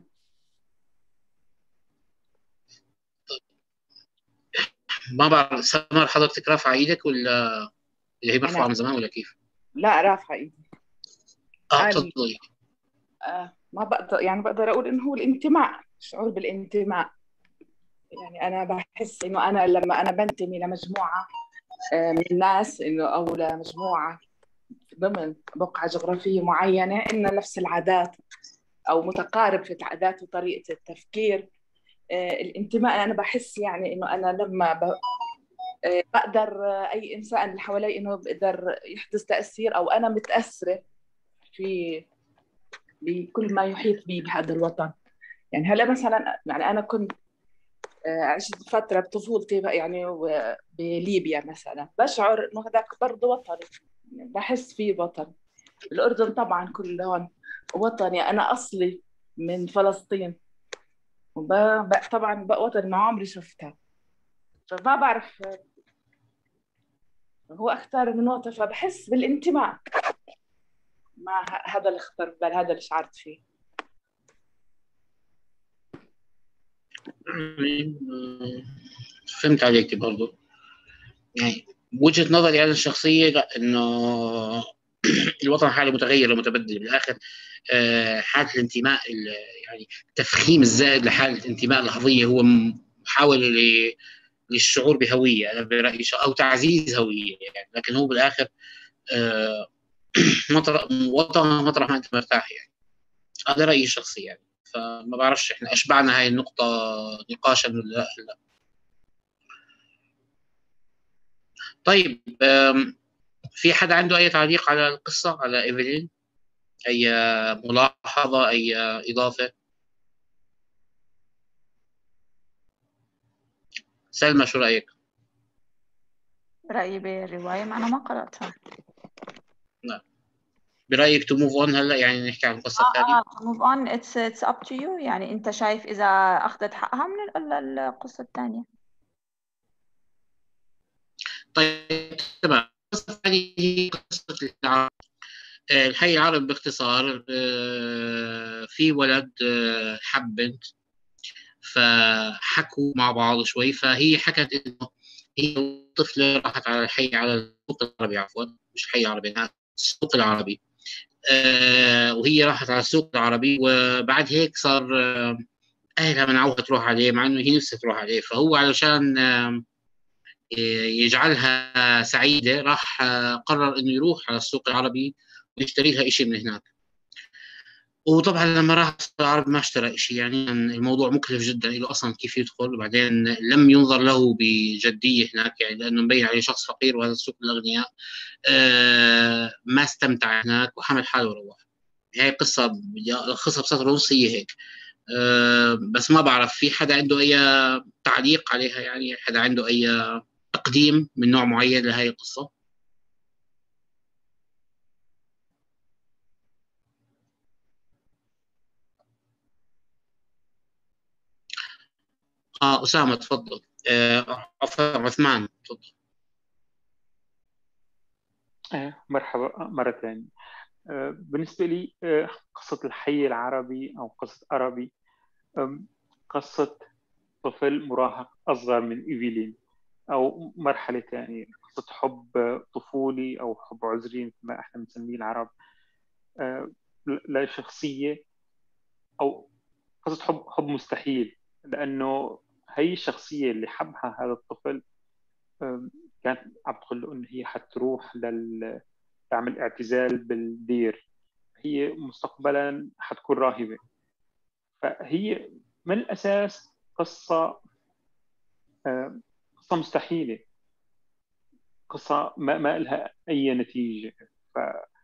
ما بعرف سمر، حضرتك رافعة ايدك ولا اللي هي مرفوعة من زمان ولا كيف؟ لا رافعة ايدي. اه تفضلي. آه ما بقدر يعني بقدر اقول انه هو الانتماء، الشعور بالانتماء. يعني انا بحس انه انا لما انا بنتمي لمجموعة آه من الناس، انه او لمجموعة ضمن بقعة جغرافية معينة، إن نفس العادات أو متقارب في العادات وطريقة التفكير. آه الانتماء أنا بحس يعني إنه أنا لما ب... آه بقدر آه أي إنسان اللي حوالي إنه بقدر يحدث تأثير، أو أنا متأثرة في بكل ما يحيط بي بهذا الوطن. يعني هلا مثلا يعني أنا كنت آه عشت فترة بطفولتي يعني بليبيا مثلا، بشعر إنه هذاك برضه وطني، بحس فيه وطن. الأردن طبعا كلهم وطني، أنا أصلي من فلسطين، وب... طبعا بقى وطن ما عمري شفتها، فما بعرف هو أختار من وطن، فبحس بالانتماء مع هذا اللي اختار بل هذا اللي شعرت فيه. فهمت عليك برضو. يعني وجهة نظري أنا الشخصية لا، إنه الوطن حاله متغير ومتبدل بالآخر. حالة الانتماء يعني تفخيم الزائد لحالة الانتماء لحظية هو محاولة للشعور بهوية أنا برأيي، أو تعزيز هوية يعني. لكن هو بالآخر مطرح وطن مطرح ما أنت مرتاح يعني. هذا رأيي الشخصي يعني. فما بعرفش إحنا أشبعنا هاي النقطة نقاشا ولا لا. طيب في حد عنده أي تعليق على القصة، على إيفلين؟ أي ملاحظة، أي إضافة؟ سلمى شو رأيك؟ رأيي بالرواية ما أنا ما قرأتها. نعم. برأيك to move on هلا يعني نحكي عن القصة الثانية؟ آه آه move on it's it's up to you. يعني أنت شايف إذا أخذت حقها من القصة الثانية. طيب تمام. القصة الثانية هي قصة العرب. الحي العربي باختصار، في ولد حب بنت، فحكوا مع بعض شوي، فهي حكت انه هي طفله راحت على الحي على السوق العربي، عفوا مش الحي العربي، السوق العربي. وهي راحت على السوق العربي، وبعد هيك صار اهلها منعوها تروح عليه مع انه هي نفسها تروح عليه. فهو علشان يجعلها سعيده راح قرر انه يروح على السوق العربي ويشتري لها شيء من هناك. وطبعا لما راح السوق العربي ما اشترى شيء، يعني الموضوع مكلف جدا له اصلا كيف يدخل، وبعدين لم ينظر له بجديه هناك يعني، لانه مبين عليه شخص فقير وهذا السوق الاغنياء. آه ما استمتع هناك وحمل حاله وروح. هي قصه بدي الخصها بسطر ونص هي هيك. أه بس ما بعرف في حدا عنده أي تعليق عليها، يعني حدا عنده أي تقديم من نوع معين لهي القصة؟ اه أسامة تفضل. آه عفوا عثمان تفضل. آه، مرحبا مرة ثانية. آه، بالنسبة لي آه، قصة الحي العربي أو قصة عربي، آم، قصة طفل مراهق أصغر من إيفيلين، أو مرحلة ثانية، قصة حب طفولي أو حب عذري مثل ما احنا بنسميه العرب، آه، لشخصية، أو قصة حب حب مستحيل، لأنه هي الشخصية اللي حبها هذا الطفل آم، كانت عم تقول له إن هي حتروح لل تعمل اعتزال بالدير، هي مستقبلا حتكون راهبة. فهي من الأساس قصة آه، قصة مستحيلة، قصة ما, ما لها أي نتيجة. ف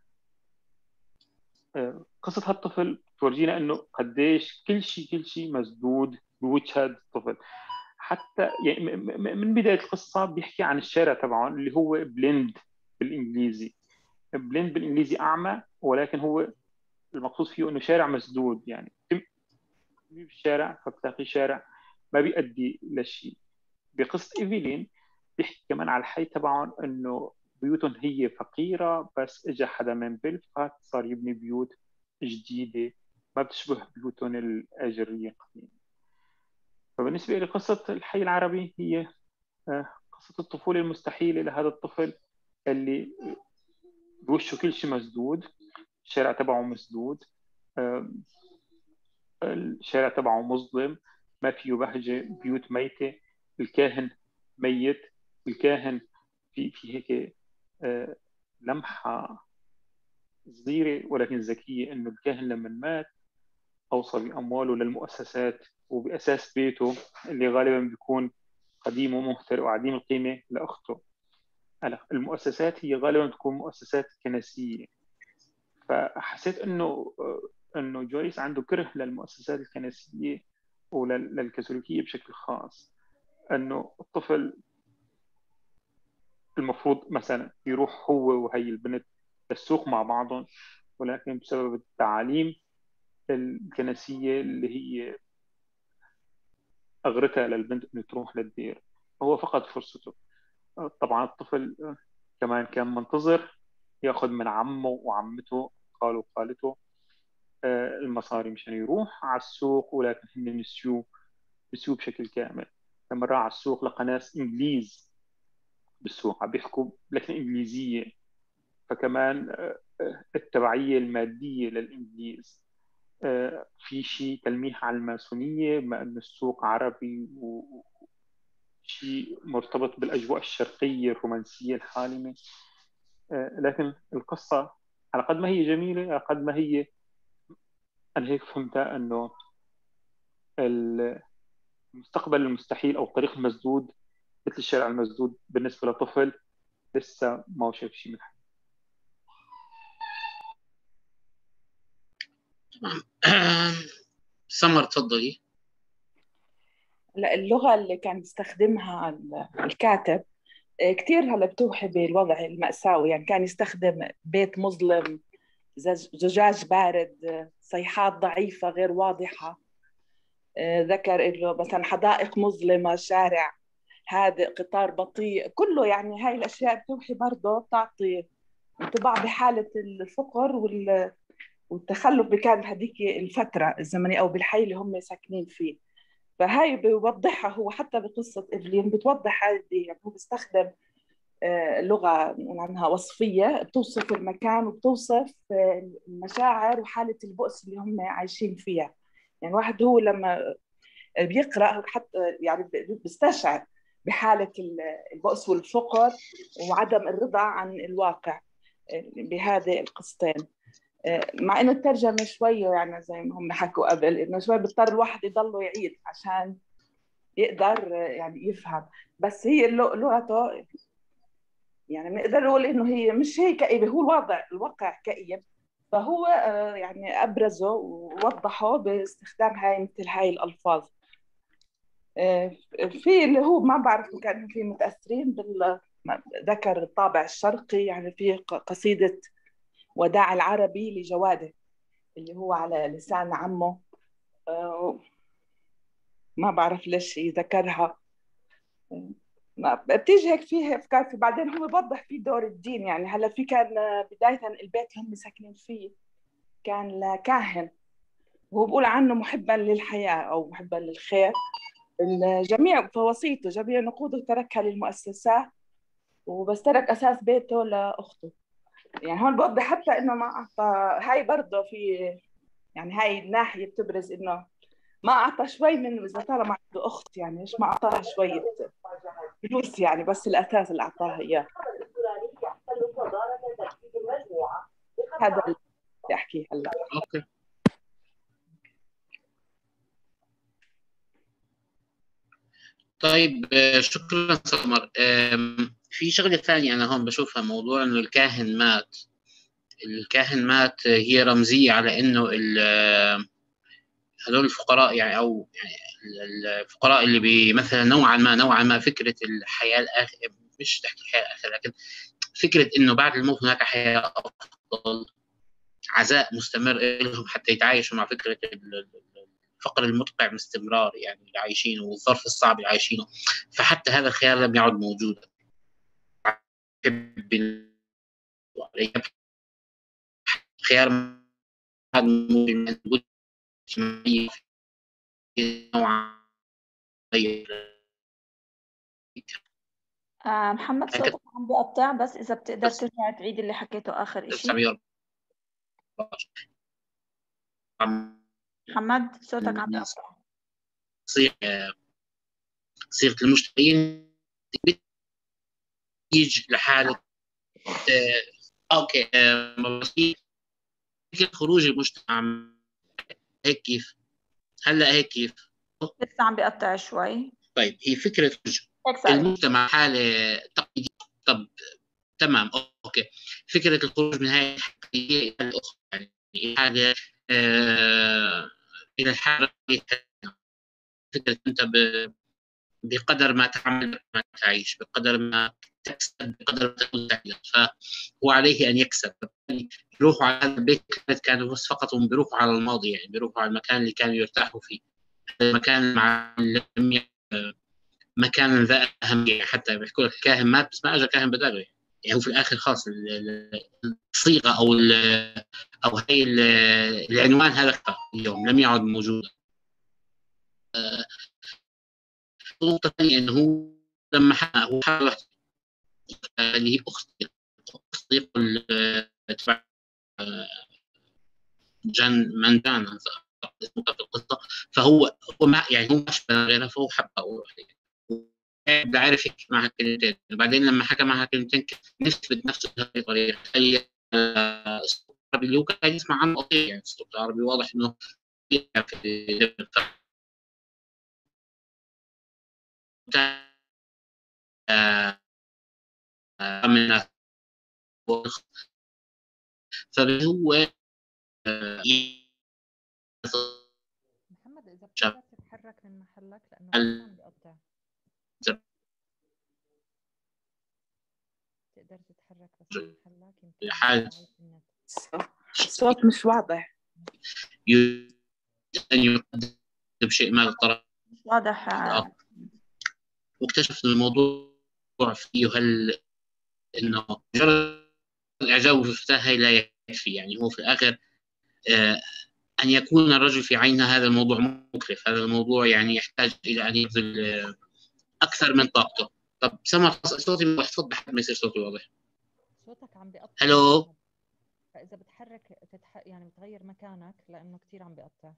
آه، قصة هالطفل تورجينا إنه قديش كل شيء كل شيء مسدود بوجه هذا الطفل. حتى يعني م- م- من بداية القصة بيحكي عن الشارع تبعه اللي هو بليند بالإنجليزي. بليند بالإنجليزي أعمى، ولكن هو المقصود فيه إنه شارع مسدود، يعني تمشي بالشارع فبتلاقي شارع ما بيؤدي لشيء. بقصة إيفيلين بيحكي كمان على الحي تبعهم إنه بيوتهم هي فقيرة، بس إجا حدا من بلفات صار يبني بيوت جديدة ما بتشبه بيوتهم الأجرية القديمة. فبالنسبة لي قصة الحي العربي هي آه، قصة الطفولة المستحيلة لهذا الطفل اللي بوشه كل شيء مسدود، الشارع تبعه مسدود، آه، الشارع تبعه مظلم، ما فيه بهجة، بيوت ميتة، الكاهن ميت. الكاهن في في هيك آه، لمحة صغيرة ولكن ذكية، إنه الكاهن لما مات أوصى بأمواله للمؤسسات، وبأساس بيته اللي غالبا بيكون قديم ومهترئ وعديم القيمة لأخته. هلا المؤسسات هي غالبا تكون مؤسسات كنسية. فحسيت إنه آه، إنه جويس عنده كره للمؤسسات الكنسية وللكاثوليكية بشكل خاص. إنه الطفل المفروض مثلا يروح هو وهي البنت للسوق مع بعضهم، ولكن بسبب التعاليم الكنسية اللي هي أغرتها للبنت إنه تروح للدير، هو فقد فرصته. طبعا الطفل كمان كان منتظر ياخذ من عمه وعمته خاله وخالته آه، المصاري مشان يروح على السوق، ولكن هم نسيوه نسيوه بشكل كامل. لما راح على السوق لقى ناس إنجليز بالسوق عم بيحكوا لكن إنجليزية، فكمان آه، آه، التبعية المادية للإنجليز. آه، في شيء تلميح على الماسونية بما أن السوق عربي، وشيء مرتبط بالأجواء الشرقية الرومانسية الحالمة. آه، لكن القصة على قد ما هي جميلة، على قد ما هي أنا هيك فهمتها أنه المستقبل المستحيل أو الطريق المسدود مثل الشارع المسدود بالنسبة لطفل لسه ما شاف شيء من حاجة. تمام. سمر تفضلي. لا، اللغة اللي كان يستخدمها الكاتب كثير هلا بتوحي بالوضع المأساوي. يعني كان يستخدم بيت مظلم، زجاج بارد، صيحات ضعيفة غير واضحة. ذكر إنه مثلا حدائق مظلمة، شارع هادئ، قطار بطيء، كله يعني هاي الأشياء بتوحي برضه، بتعطي انطباع بحالة الفقر والتخلف بكان بهذيك الفترة الزمنية أو بالحي اللي هم ساكنين فيه. فهاي بيوضحها هو حتى بقصة إيفلين، بتوضح هذه. يعني هو بيستخدم لغة نقول عنها وصفية، بتوصف المكان وبتوصف المشاعر وحالة البؤس اللي هم عايشين فيها. يعني واحد هو لما بيقرأ حتى يعني بيستشعر بحالة البؤس والفقر وعدم الرضا عن الواقع بهذه القصتين. مع إنه الترجمة شوية يعني زي ما هم حكوا قبل، إنه شوي بيضطر الواحد يضله يعيد عشان يقدر يعني يفهم. بس هي لغته يعني نقدر نقول إنه هي مش هي كئيبة، هو الوضع الواقع كئيب، فهو يعني أبرزه ووضحه باستخدام هاي مثل هاي الألفاظ. في اللي هو ما بعرف كان في متأثرين بال ذكر الطابع الشرقي، يعني في قصيدة وداع العربي لجوادة اللي هو على لسان عمه، ما بعرف ليش يذكرها، بتيجي هيك فيها افكار. في بعدين هو بوضح في دور الدين، يعني هلا في كان بدايه البيت اللي هم ساكنين فيه كان لكاهن، وهو بقول عنه محبا للحياه او محبا للخير. الجميع فوصيته جميع نقوده تركها للمؤسسات، وبس ترك اساس بيته لاخته. يعني هون بوضح حتى انه ما اعطى، هاي برضه في يعني هاي الناحيه بتبرز انه ما اعطى شوي من، اذا طالما عنده اخت يعني ليش ما اعطاها شويه فلوس، يعني بس الاساس اللي اعطاها اياه. هذا اللي بدي احكيه هلا. اوكي طيب شكرا سمر. في شغله ثانيه انا هون بشوفها، موضوع انه الكاهن مات. الكاهن مات هي رمزيه على انه هذول الفقراء يعني، او يعني الفقراء اللي بمثلا نوعا ما نوعا ما فكره الحياه الاخره، مش تحت الحياه الاخره لكن فكره انه بعد الموت هناك حياه افضل، عزاء مستمر لهم حتى يتعايشوا مع فكره الفقر المدقع باستمرار يعني اللي عايشينه، والظرف الصعب اللي عايشينه. فحتى هذا الخيار لم يعد موجودا. خيار موجود نوعا آه محمد صوتك عم بيقطع، بس إذا بتقدر ترجع تعيد اللي حكيته آخر إشي. محمد صوتك عم بيقطع. صيغة المشترين يجي لحالة آه، أوكي آه، خروج المجتمع هيك كيف هلا هيك كيف لسه عم بيقطع شوي. طيب هي فكرة المجتمع حالة تقليدية. طب تمام أوكي، فكرة الخروج من هاي الحالة إلى الأخرى يعني حاجة آه إلى الحالة، فكرة أنت بقدر ما تعمل ما تعيش، بقدر ما تكسب بقدر ما تكون سعيدا، فهو عليه أن يكسب. يروحوا على هذا البيت كانوا بس فقط هم بيروحوا على الماضي، يعني بيروحوا على المكان اللي كانوا يرتاحوا فيه، المكان مع مكان ذا أهمية. حتى بيحكوا لك كاهن مات بس ما أجى كاهن بداله، يعني, يعني هو في الآخر خاص الصيغة أو أو هي العنوان هذا اليوم لم يعد موجود. نقطة ثانية إنه هو لما هو حاول اللي هي أختي أختي تبع جان مانجان اسمه في القصة، فهو هو ما يعني هو مش غيرها، فهو حب أروح بدي عارف يحكي معها كلمتين. وبعدين لما حكى معها كلمتين نثبت نفسه بهذه الطريقة. هي الأسلوب العربي اللي هو كان يسمع عنه قطيع، يعني الأسلوب العربي واضح إنه في من فهو محمد إذا بتقدر تتحرك من محلك لأنه عم بيقطع. تقدر تتحرك بس من محلك يمكن الصوت مش واضح. أن يقدم شيء ما للطرف مش واضح. واكتشف الموضوع فيه هل إنه مجرد الإعجاب بالفتاة هي لا يكفي، يعني هو في الآخر آه أن يكون الرجل في عينها هذا الموضوع مكلف، هذا الموضوع يعني يحتاج إلى أن يبذل أكثر من طاقته. طب سمع صوتي واضح، صوت لحد ما يصير صوتي واضح. صوتك عم بيقطع. هلو. فإذا بتحرك تتح... يعني بتغير مكانك لأنه كتير عم بيقطع.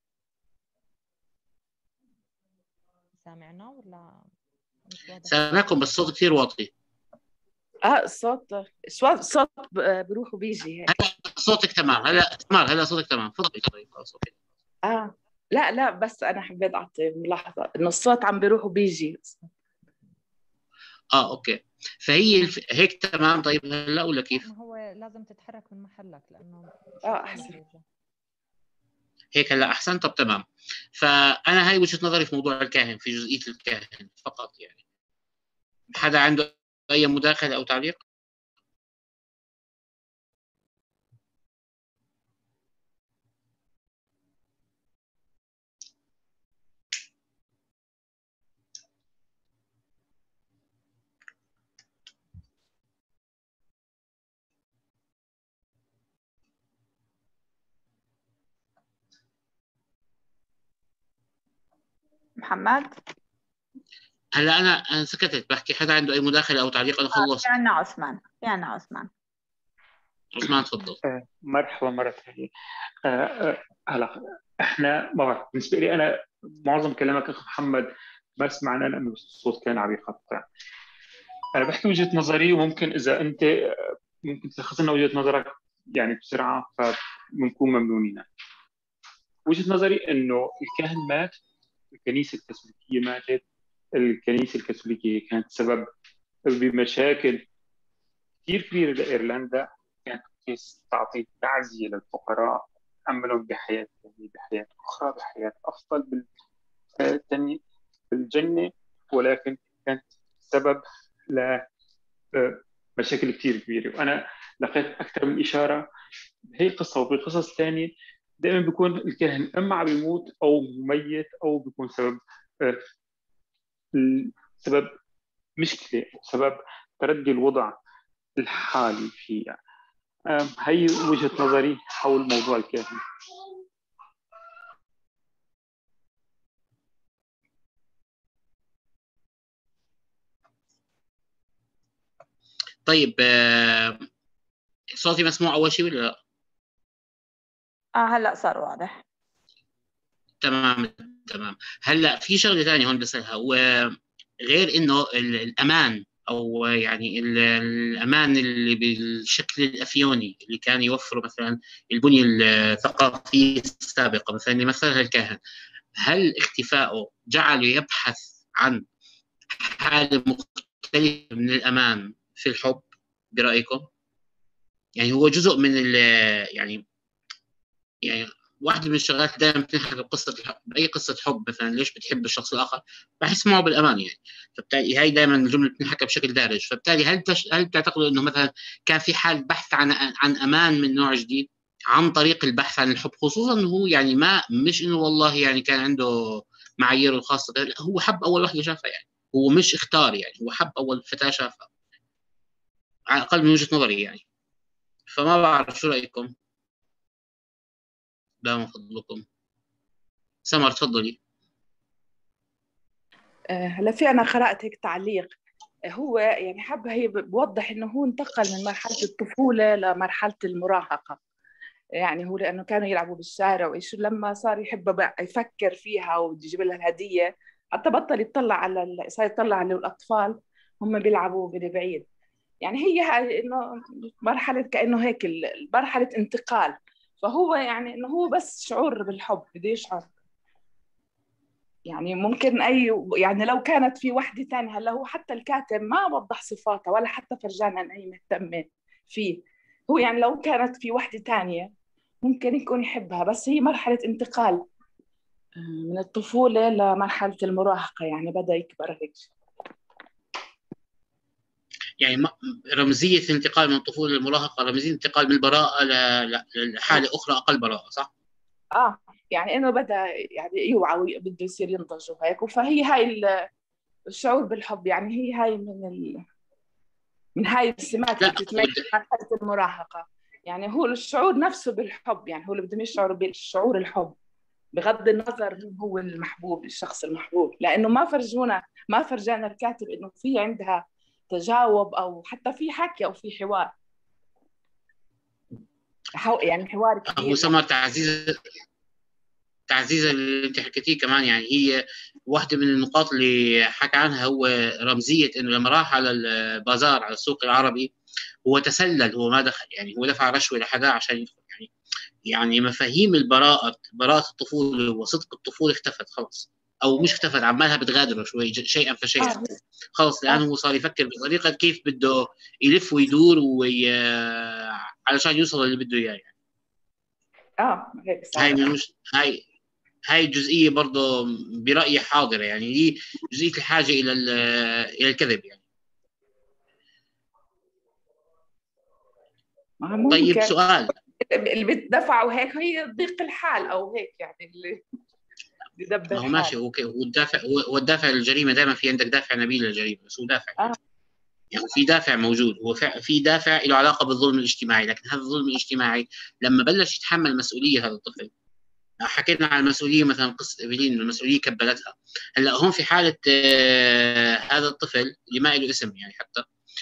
سامعنا ولا مش واضح؟ سامعكم بس صوت كثير واطي. اه الصوت الصوت بروح وبيجي هيك. هلا صوتك تمام. هلا تمام، هلا صوتك تمام. تفضلي. طيب صوتك. اه لا لا بس انا حبيت اعطي ملاحظه انه الصوت عم بيروح وبيجي. اه اوكي، فهي الف... هيك تمام. طيب هلا ولا كيف؟ هو لازم تتحرك من محلك لانه اه احسن هيك. هلا احسن. طب تمام. فانا هاي وجهه نظري في موضوع الكاهن، في جزئيه الكاهن فقط. يعني حدا عنده اي مداخله او تعليق؟ محمد؟ هلا انا انا سكتت بحكي. حدا عنده اي مداخله او تعليق؟ انا خلصت. في عنا عثمان، في عنا عثمان. عثمان تفضل. مرحبا مرة ثانية. هلا احنا ما بعرف، بالنسبة لي انا معظم كلامك اخ محمد ما سمعنا لانه الصوت كان عم يقطع. انا بحكي وجهة نظري، وممكن اذا انت ممكن تلخص لنا وجهة نظرك يعني بسرعة فبنكون ممنونين. وجهة نظري انه الكاهن مات، الكنيسة الكاثوليكية ماتت. الكنيسة الكاثوليكية كانت سبب بمشاكل كثير كبيرة لإيرلندا. كانت تعطي تعزية للفقراء، تأملهم بحياة ثانية، بحياة أخرى، بحياة أفضل بالتانية بالجنة، ولكن كانت سبب لمشاكل كثير كبيرة. وأنا لقيت أكثر من إشارة بهي القصة وبقصص ثانية دائما بيكون الكاهن إما عم يموت أو ميت أو بيكون سبب سبب مشكلة، سبب تردي الوضع الحالي فيها. هي وجهة نظري حول موضوع الكاهن. طيب صوتي مسموع أول شيء ولا لا؟ آه هلأ صار واضح. تمام تمام. هلا في شغلة ثانية هون بسألها، وغير إنه الأمان أو يعني الأمان اللي بالشكل الأفيوني اللي كان يوفره مثلا البنية الثقافية السابقة، مثلا مثلا الكاهن، هل اختفائه جعله يبحث عن حالة مختلفة من الأمان في الحب برأيكم؟ يعني هو جزء من ال يعني يعني واحدة من الشغلات دائما بتنحكى بقصة الحب، بأي قصة حب مثلا ليش بتحب الشخص الآخر؟ بحس معه بالأمان يعني. فبالتالي هاي دائما الجملة بتنحكى بشكل دارج. فبالتالي هل تش... هل تعتقدوا إنه مثلا كان في حال بحث عن عن أمان من نوع جديد عن طريق البحث عن الحب، خصوصا إنه هو يعني ما مش إنه والله يعني كان عنده معاييره الخاصة، لا هو حب أول واحدة شافها يعني، هو مش اختار يعني، هو حب أول فتاة شافها على الأقل من وجهة نظري يعني. فما بعرف شو رأيكم؟ لا من فضلكم. سمر تفضلي. هلا في انا قرات هيك تعليق، هو يعني حابه هي بوضح انه هو انتقل من مرحله الطفوله لمرحله المراهقه. يعني هو لانه كانوا يلعبوا بالشارع وايش، لما صار يحب بقى يفكر فيها وبده يجيب لها الهديه، حتى بطل يطلع على صار يطلع على الاطفال هم بيلعبوا بالبعيد. يعني هي هاي انه مرحله كانه هيك مرحله انتقال. فهو يعني انه هو بس شعور بالحب بده يشعر. يعني ممكن اي يعني لو كانت في وحده ثانيه، هلا هو حتى الكاتب ما وضح صفاتها ولا حتى فرجانا ان هي مهتمه فيه. هو يعني لو كانت في وحده ثانيه ممكن يكون يحبها، بس هي مرحله انتقال من الطفوله لمرحله المراهقه، يعني بدا يكبر هيك. يعني رمزيه الانتقال من الطفوله للمراهقه رمزيه انتقال من البراءه لحاله اخرى اقل براءه، صح؟ اه يعني انه بدا يعني يوعى بده يصير ينضج وهيك. فهي هاي الشعور بالحب، يعني هي هاي من ال... من هاي السمات اللي بتتميز مرحله المراهقه. يعني هو الشعور نفسه بالحب، يعني هو اللي بدهم يشعروا بالشعور الحب بغض النظر مين هو المحبوب، الشخص المحبوب، لانه ما فرجونا ما فرجانا الكاتب انه في عندها تجاوب او حتى في حكي او في حوار، يعني حوار كبير. هو سمر تعزيز تعزيز اللي انت حكيتيه كمان، يعني هي واحده من النقاط اللي حكى عنها هو رمزيه انه لما راح على البازار على السوق العربي هو تسلل، هو ما دخل، يعني هو دفع رشوه لحدا عشان يدخل. يعني يعني مفاهيم البراءه، براءه الطفوله وصدق الطفوله اختفت خلاص، او مش اختفت، عمالها بتغادر شوي شيئا فشيئا. خلص الان هو صار يفكر بطريقه كيف بده يلف ويدور وي علشان يوصل اللي بده اياه يعني. اه هيك هاي صار. مش هاي هاي الجزئيه برضه برايي حاضره، يعني هي جزئيه الحاجه الى الى الكذب يعني. طيب ممكن سؤال، اللي بتدفعوا هيك هي ضيق الحال او هيك يعني اللي ما بدبر هو ماشي، حاله. هو هو الدافع هو الدافع للجريمه دائما، في عندك دافع نبيل للجريمه، بس هو دافع اه يعني، في دافع موجود، هو في دافع له علاقه بالظلم الاجتماعي، لكن هذا الظلم الاجتماعي لما بلش يتحمل مسؤوليه هذا الطفل، حكينا عن المسؤوليه مثلا قصه ايفلين، المسؤوليه كبلتها. هلا هون في حاله آه هذا الطفل اللي ما له اسم يعني، حتى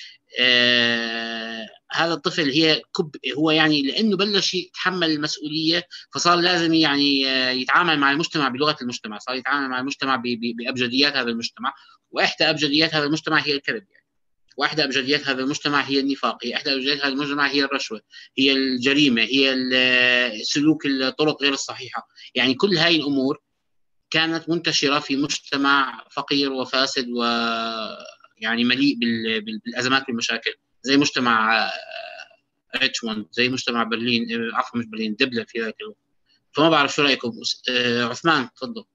آه هذا الطفل هي كب هو يعني لانه بلش يتحمل المسؤوليه، فصار لازم يعني آه يتعامل مع المجتمع بلغه المجتمع، صار يتعامل مع المجتمع بابجديات هذا المجتمع، واحدى ابجديات هذا المجتمع هي الكذب يعني. واحدى أبجديات هذا المجتمع هي النفاق، هي إحدى أبجديات هذا المجتمع هي الرشوة، هي الجريمة، هي سلوك الطرق غير الصحيحة. يعني كل هاي الأمور كانت منتشرة في مجتمع فقير وفاسد ويعني مليء بالأزمات والمشاكل، زي مجتمع ريتشموند، زي مجتمع برلين، عفوا مش برلين، دبلن في ذاك الوقت. فما بعرف شو رأيكم. عثمان تفضل.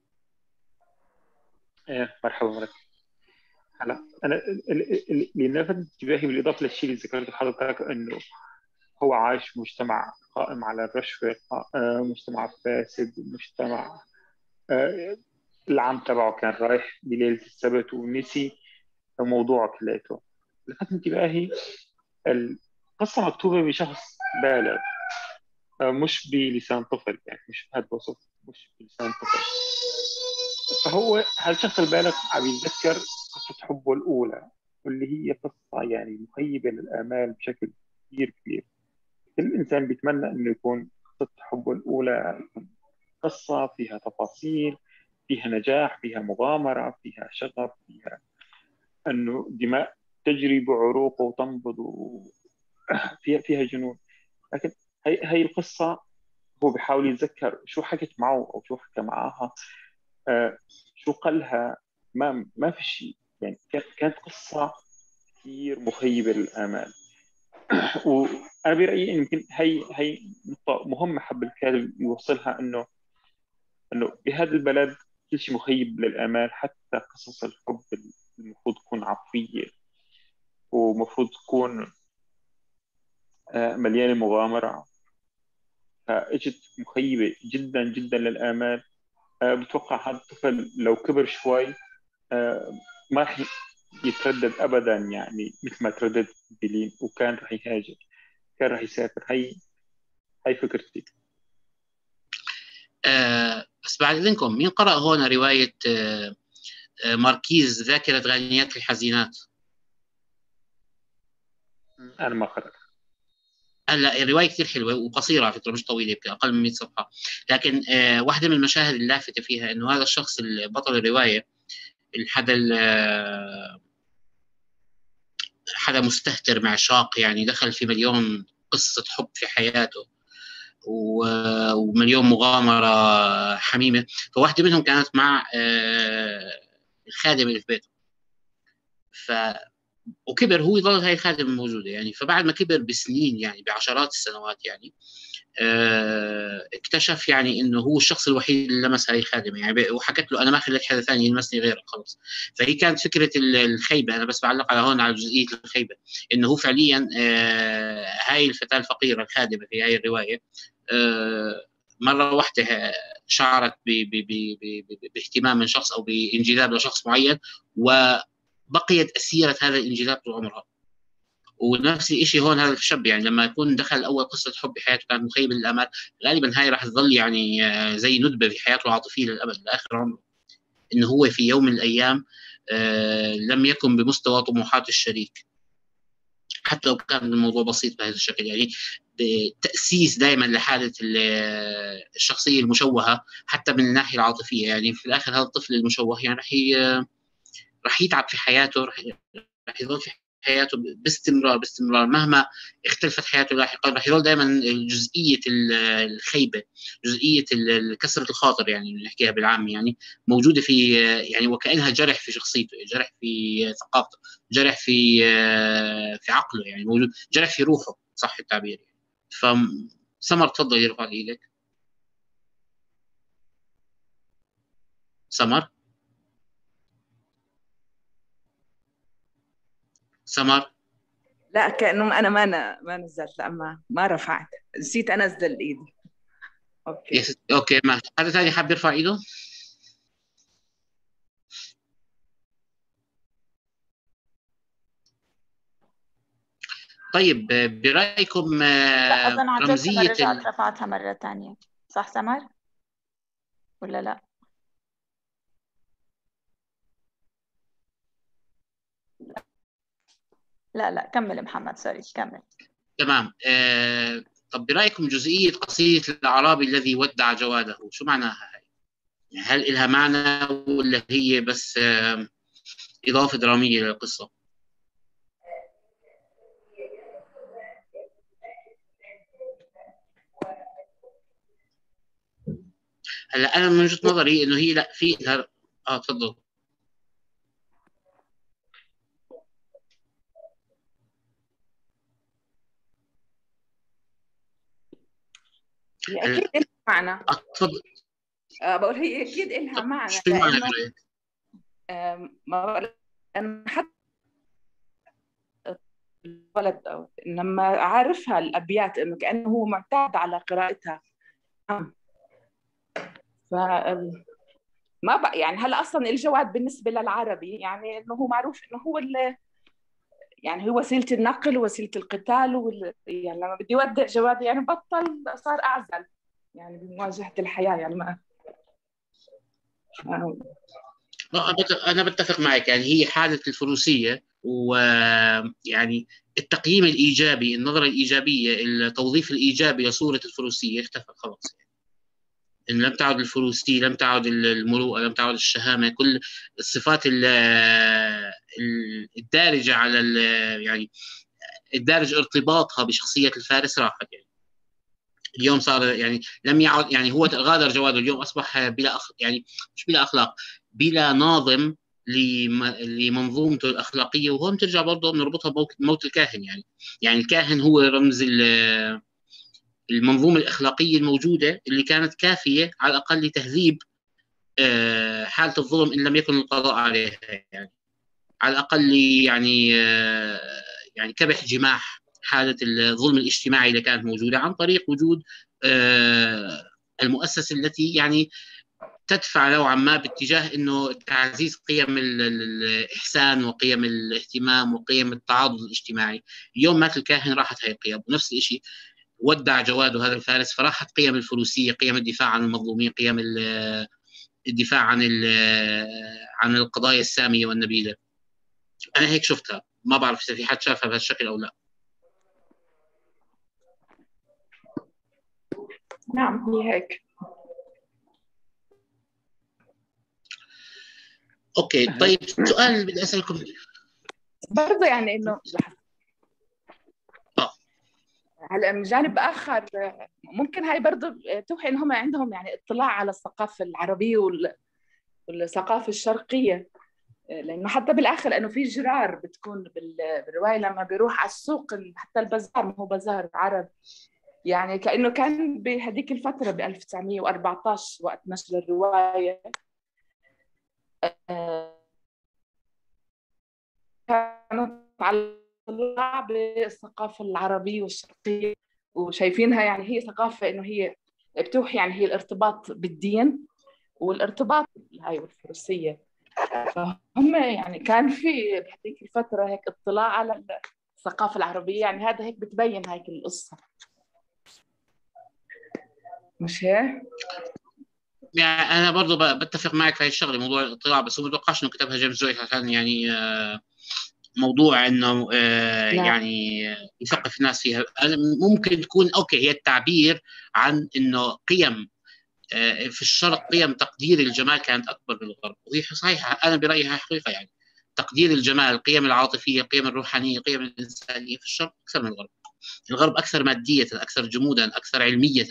ايه مرحبا مرحبا. هلا انا اللي لفت انتباهي بالاضافه للشيء اللي ذكرته حضرتك، انه هو عايش في مجتمع قائم على الرشوه، مجتمع فاسد، مجتمع العام تبعه كان رايح بليله السبت ونسي الموضوع كليته. لفت انتباهي القصه مكتوبه بشخص بالغ، مش بلسان طفل، يعني مش بهذا الوصف، مش بلسان طفل. فهو هالشخص البالغ عم يتذكر قصة حبه الأولى، واللي هي قصة يعني مخيبة للآمال بشكل كثير كبير. كل إنسان بيتمنى إنه يكون قصة حبه الأولى قصة فيها تفاصيل، فيها نجاح، فيها مغامرة، فيها شغف، فيها إنه دماء تجري بعروقه وتنبض وفيها فيها جنون. لكن هي هي القصة هو بيحاول يتذكر شو حكت معه أو شو حكى معاها، آه شو قالها، ما ما في شيء يعني. كانت قصة كثير مخيبة للآمال. وأنا برأيي يمكن هي هي نقطة مهمة حب الكاتب يوصلها، إنه إنه بهذا البلد كل شيء مخيب للآمال، حتى قصص الحب المفروض تكون عفوية ومفروض تكون آه مليانة مغامرة، فاجت مخيبة جدا جدا للآمال. أه بتوقع هذا الطفل لو كبر شوي أه ما رح يتردد أبدا، يعني مثل ما تردد بلين، وكان رح يهاجر، كان رح يسافر. هي هي فكرتي. أه بس بعد إذنكم، مين قرأ هون رواية أه ماركيز ذاكرة غنيات الحزينات؟ أنا ما قرأت. هلا الرواية كثير حلوة وقصيرة على فكرة، مش طويلة، أقل من مئة صفحة، لكن آه واحدة من المشاهد اللافتة فيها إنه هذا الشخص بطل الرواية حدا حدا مستهتر معشاق، يعني دخل في مليون قصة حب في حياته ومليون مغامرة حميمة. فواحدة منهم كانت مع آه الخادم اللي في بيته، ف وكبر هو يظل هاي الخادمة موجودة يعني. فبعد ما كبر بسنين، يعني بعشرات السنوات، يعني اه اكتشف يعني انه هو الشخص الوحيد اللي لمس هاي الخادمة يعني، وحكت له انا ما خليت حدا ثاني يلمسني غيرك خلص. فهي كانت فكرة الخيبة. انا بس بعلق على هون على جزئية الخيبة، انه هو فعليا اه هاي الفتاة الفقيرة الخادمة في هاي الرواية اه مرة واحدة شعرت باهتمام من شخص او بانجذاب لشخص معين، وبقيت أسيرة هذا الانجذاب طول عمرها. ونفس الشيء هون هذا الشاب، يعني لما يكون دخل أول قصة حب بحياته كانت مخيبة للآمال، غالبا هاي راح تظل يعني زي ندبة في حياته العاطفية للأبد لآخر عمره، إنه هو في يوم من الأيام آه لم يكن بمستوى طموحات الشريك، حتى لو كان الموضوع بسيط بهذا الشكل. يعني تأسيس دائما لحالة الشخصية المشوهة حتى من الناحية العاطفية. يعني في الآخر هذا الطفل المشوه يعني رح رح يتعب في حياته، رح رح يظل في حياته باستمرار باستمرار مهما اختلفت حياته لاحقا، رح يظل دائما جزئية الخيبة، جزئية كسرة الخاطر يعني نحكيها بالعام، يعني موجودة في، يعني وكأنها جرح في شخصيته، جرح في ثقافته، جرح في في عقله، يعني موجود جرح في روحه صح التعبير. فسمر تفضل يرفع ايدك. سمر سمر لا كأنه أنا ما أنا ما نزلت، لا ما ما رفعت، نسيت أنزل إيدي. أوكي يس. اوكي، ما حدا ثاني حاب يرفع ايده؟ طيب برأيكم لا أظن عن جد سمر رمزية رجعت ال... رفعتها مرة ثانية، صح سمر؟ ولا لا؟ لا لا كمل محمد، سوري كمل. تمام. آه... طب برأيكم جزئية قصيدة الأعرابي الذي ودع جواده شو معناها هاي؟ يعني هل إلها معنى ولا هي بس آه... إضافة درامية للقصة؟ هلا أنا من وجهة نظري إنه هي لا في لها. آه تفضل. هي أكيد إلها معنى. آه تفضل. أه بقول هي أكيد إلها معنى، شو المعنى لأنه برأيك؟ أه ما بقول أنا حتى الولد أو لما عارفها الأبيات إنه كأنه هو معتاد على قراءتها. ف ما بقى يعني هلا اصلا الجواد بالنسبه للعربي يعني انه هو معروف انه هو اللي يعني هو وسيله النقل ووسيله القتال وال... يعني لما بدي يودع جواد يعني بطل صار اعزل يعني بمواجهه الحياه يعني ما أنا بتفق معك. يعني هي حالة الفروسية، ويعني التقييم الإيجابي، النظرة الإيجابية، التوظيف الإيجابي لصورة الفروسية اختفى خلاص. يعني إن لم تعد الفروسية، لم تعد المروءة، لم تعد الشهامة، كل الصفات الدارجة على يعني الدارج ارتباطها بشخصية الفارس راحت. يعني اليوم صار يعني لم يعد، يعني هو غادر جواده، اليوم أصبح بلا أخ... يعني مش بلا أخلاق، بلا ناظم لمنظومته الأخلاقية. وهون ترجع برضه بنربطها بموت الكاهن. يعني يعني الكاهن هو رمز المنظومة الأخلاقية الموجودة اللي كانت كافية على الأقل لتهذيب حالة الظلم إن لم يكن القضاء عليها. يعني على الأقل يعني يعني كبح جماح حالة الظلم الاجتماعي اللي كانت موجودة عن طريق وجود المؤسسة التي يعني تدفع نوعا ما باتجاه انه تعزيز قيم الاحسان وقيم الاهتمام وقيم التعاضد الاجتماعي. اليوم مات الكاهن راحت هاي القيم، ونفس الشيء ودع جواده هذا الفارس فراحت قيم الفروسيه، قيم الدفاع عن المظلومين، قيم الدفاع عن عن القضايا الساميه والنبيله. انا هيك شفتها، ما بعرف اذا في حد شافها بهذا الشكل او لا. نعم هي هيك. اوكي طيب سؤال بدي اسالكم برضه يعني انه اه هلا من جانب اخر ممكن هاي برضه توحي انهم عندهم يعني اطلاع على الثقافه العربيه والثقافه الشرقيه، لانه حتى بالاخر لانه في جرار بتكون بالروايه لما بيروح على السوق حتى البازار ما هو بازار عرب، يعني كانه كان بهذيك الفتره ب ألف وتسعمية وأربعة عشر وقت نشر الروايه كانوا على اطلاع بالثقافه العربيه والشرقيه وشايفينها يعني هي ثقافه انه هي بتوحي يعني هي الارتباط بالدين والارتباط هاي والفروسيه. فهم يعني كان في بهذيك الفتره هيك اطلاع على الثقافه العربيه، يعني هذا هيك بتبين هيك القصه، مش هيك؟ يعني انا برضه بتفق معك في هاي الشغله موضوع الاطلاع، بس ما بتوقعش انه كتبها جيمس جويس عشان يعني موضوع انه يعني يثقف الناس فيها. ممكن تكون اوكي هي التعبير عن انه قيم في الشرق، قيم تقدير الجمال كانت اكبر بالغرب، وهي صحيحه. انا برايي هاي حقيقه، يعني تقدير الجمال، القيم العاطفيه، القيم الروحانيه، القيم الانسانيه في الشرق اكثر من الغرب. الغرب اكثر ماديه، اكثر جمودا، اكثر علميه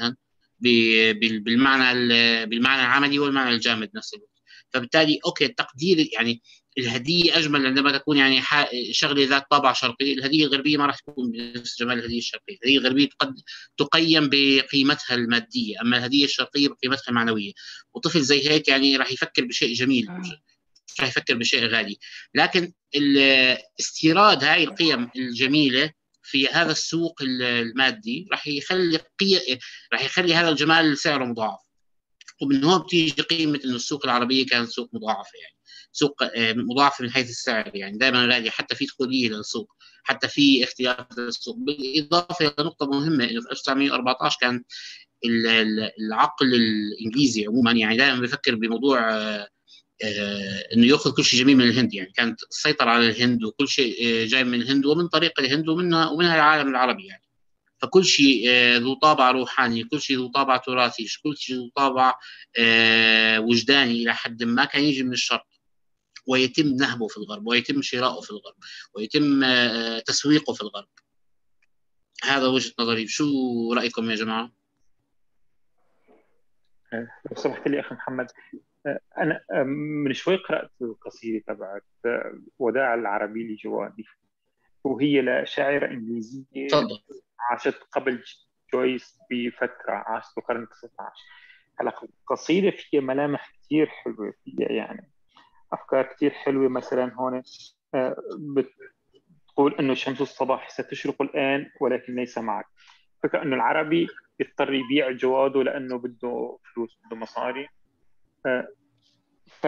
بالمعنى بالمعنى العملي والمعنى الجامد نفس الوقت. فبالتالي اوكي التقدير يعني الهديه اجمل عندما تكون يعني شغله ذات طابع شرقي. الهديه الغربيه ما راح تكون بنفس جمال الهديه الشرقيه. الهديه الغربيه قد تقيم بقيمتها الماديه، اما الهديه الشرقيه بقيمتها المعنويه. وطفل زي هيك يعني راح يفكر بشيء جميل، مش راح يفكر بشيء غالي. لكن استيراد هاي القيم الجميله في هذا السوق المادي راح يخلي قي... راح يخلي هذا الجمال سعره مضاعف. ومن هون بتيجي قيمه انه السوق العربيه كانت سوق مضاعفه، يعني سوق مضاعفه من حيث السعر، يعني دائما غاليه، حتى في دخوليه للسوق، حتى في اختلاف للسوق. بالاضافه الى نقطه مهمه انه في ألف وتسعمئة وأربعة عشر كان العقل الانجليزي عموما يعني دائما بيفكر بموضوع انه ياخذ كل شيء جميل من الهند. يعني كانت السيطره على الهند وكل شيء جاي من الهند ومن طريق الهند ومنها ومنها العالم العربي يعني. فكل شيء ذو طابع روحاني، كل شيء ذو طابع تراثي، كل شيء ذو طابع وجداني الى حد ما كان يجي من الشرق ويتم نهبه في الغرب ويتم شراؤه في الغرب ويتم تسويقه في الغرب. هذا وجهة نظري. شو رأيكم يا جماعة؟ لو سمحت لي أخي محمد، أنا من شوي قرأت القصيدة تبعت وداع العربي لجوادي، وهي لشاعرة إنجليزية تفضل. عاشت قبل جويس بفترة، عاشت في القرن التاسع عشر. هلا القصيدة فيها ملامح كثير حلوة، فيها يعني أفكار كثير حلوة. مثلا هون بتقول إنه شمس الصباح ستشرق الآن ولكن ليس معك. فكرة إنه العربي يضطر يبيع جواده لأنه بده فلوس، بده مصاري. ف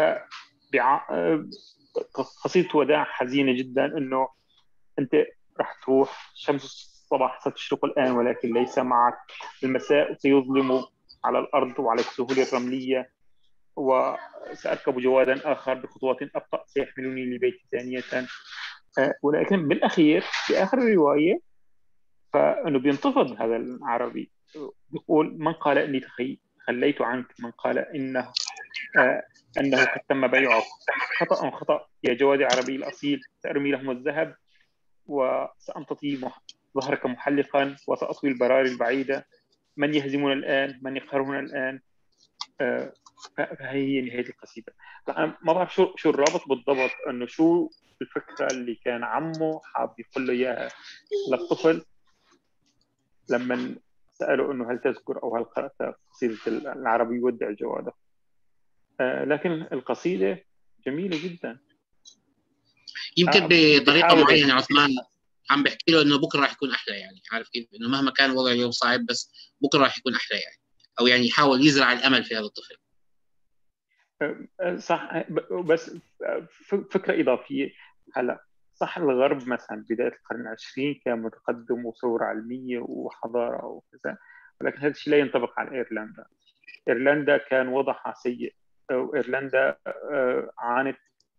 قصيدة وداع حزينة جدا، إنه أنت رح تروح، شمس الصباح ستشرق الآن ولكن ليس معك، المساء سيظلم على الأرض وعلى السهول الرملية، وسأركب جوادا آخر بخطوات أبطأ سيحملني لبيتي ثانية. ولكن بالأخير في آخر الرواية فإنه بينتفض هذا العربي، بيقول: من قال إني تخليت عنك، من قال إنه آه أنه قد تم بيعك، خطأ خطأ يا جواد عربي الأصيل، سأرمي لهم الذهب وسأمتطي ظهرك محلقا وسأطوي البراري البعيدة، من يهزمنا الآن، من يقهرنا الآن. آه فهي نهاية القصيدة. أنا ما بعرف شو شو الرابط بالضبط، إنه شو الفكرة اللي كان عمه حاب يقول له إياها للطفل لما سأله إنه هل تذكر أو هل قرأت قصيدة العربي يودع جواده. آه لكن القصيدة جميلة جدا. يمكن بطريقة معينة عثمان عم بحكي له إنه بكرة راح يكون أحلى، يعني عارف كيف، إنه مهما كان الوضع اليوم صعب بس بكرة راح يكون أحلى يعني، أو يعني يحاول يزرع الأمل في هذا الطفل. آه صح، بس فكرة إضافية. هلا صح، الغرب مثلا بداية القرن العشرين كان متقدم وثورة علمية وحضارة وكذا، ولكن هذا الشيء لا ينطبق على إيرلندا. إيرلندا كان وضعها سيء، وإيرلندا عانت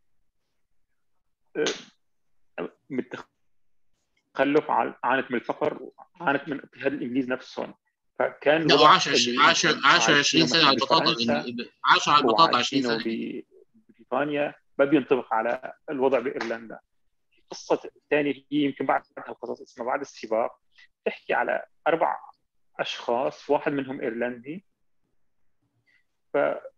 من التخلف، عانت من الفقر، عانت من اضطهاد الإنجليز نفسهم. فكان لا الوضع عاش عاش عشرين سنة على البطاطا، عاش على البطاطا عشرين سنة بريطانيا، ما بينطبق على الوضع بإيرلندا. قصة ثانية هي يمكن بعد القصص اسمها بعد السباق، تحكي على أربع أشخاص، واحد منهم إيرلندي. ف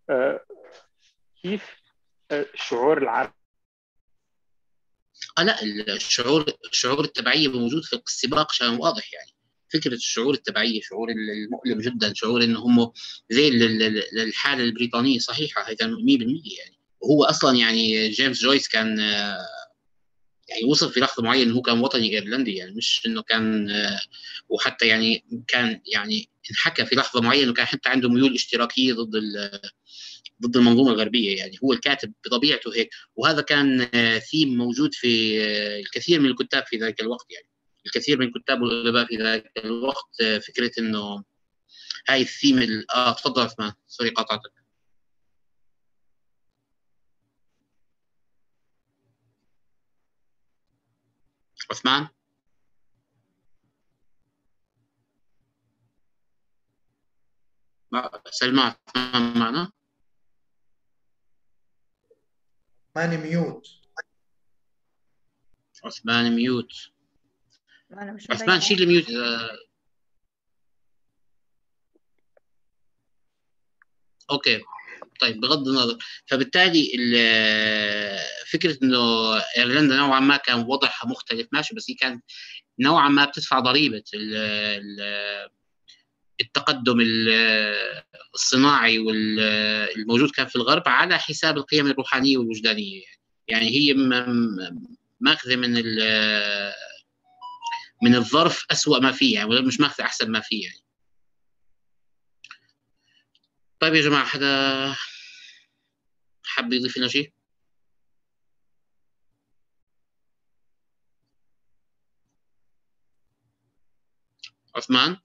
كيف الشعور العربي آه لا الشعور الشعور التبعية موجود في السباق عشان واضح، يعني فكرة الشعور التبعية، شعور المؤلم جدا، شعور إنه هم زي الحالة البريطانية صحيحة، هي كان مية بالمية يعني. وهو أصلا يعني جيمس جويس كان يعني وصل في لحظة معينة إنه هو كان وطني إيرلندي، يعني مش إنه كان، وحتى يعني كان يعني انحكى في لحظة معينة إنه كان حتى عنده ميول اشتراكية ضد ضد المنظومة الغربية، يعني هو الكاتب بطبيعته هيك. وهذا كان ثيم موجود في الكثير من الكتاب في ذلك الوقت، يعني الكثير من الكتاب والأدباء في ذلك الوقت، فكرة إنه هاي الثيم ال... آه تفضل عثمان، سوري قاطعتك. عثمان سلمى، عثمان معنا؟ عثمان ميوت. عثمان ميوت. أنا مش عثمان شيل الميوت. أوكي طيب بغض النظر، فبالتالي فكره انه ايرلندا نوعا ما كان وضعها مختلف ماشي، بس هي كانت نوعا ما بتدفع ضريبه التقدم الصناعي والموجود كان في الغرب على حساب القيم الروحانيه والوجدانيه. يعني هي ماخذه من من الظرف أسوأ ما فيه يعني، ولا مش ماخذه احسن ما فيه يعني. طيب يا جماعه، حدا حاب يضيف لنا شيء؟ عثمان؟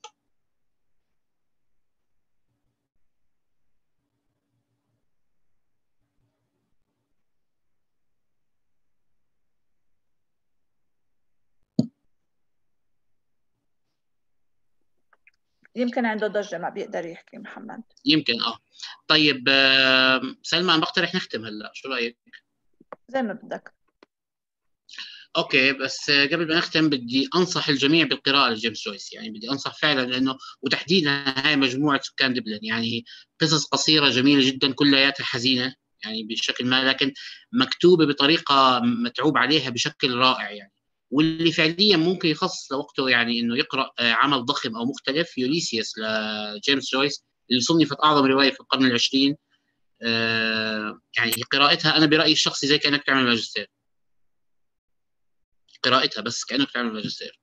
يمكن عنده ضجة ما بيقدر يحكي محمد. يمكن اه. طيب آه سلمى، انا بقترح نختم هلا، شو رايك؟ زي ما بدك. اوكي، بس قبل ما نختم بدي انصح الجميع بالقراءه لجيمس جويس، يعني بدي انصح فعلا، لانه وتحديدا هاي مجموعه سكان دبلن، يعني قصص قصيره جميله جدا كلياتها حزينه يعني بشكل ما، لكن مكتوبه بطريقه متعوب عليها بشكل رائع يعني. واللي فعليا ممكن يخصص لوقته يعني انه يقرا عمل ضخم او مختلف، يوليسيوس لجيمس جويس اللي صنفت اعظم روايه في القرن العشرين. آه يعني قراءتها انا برايي الشخصي زي كانك تعمل ماجستير، قراءتها بس كأنك تعمل ماجستير.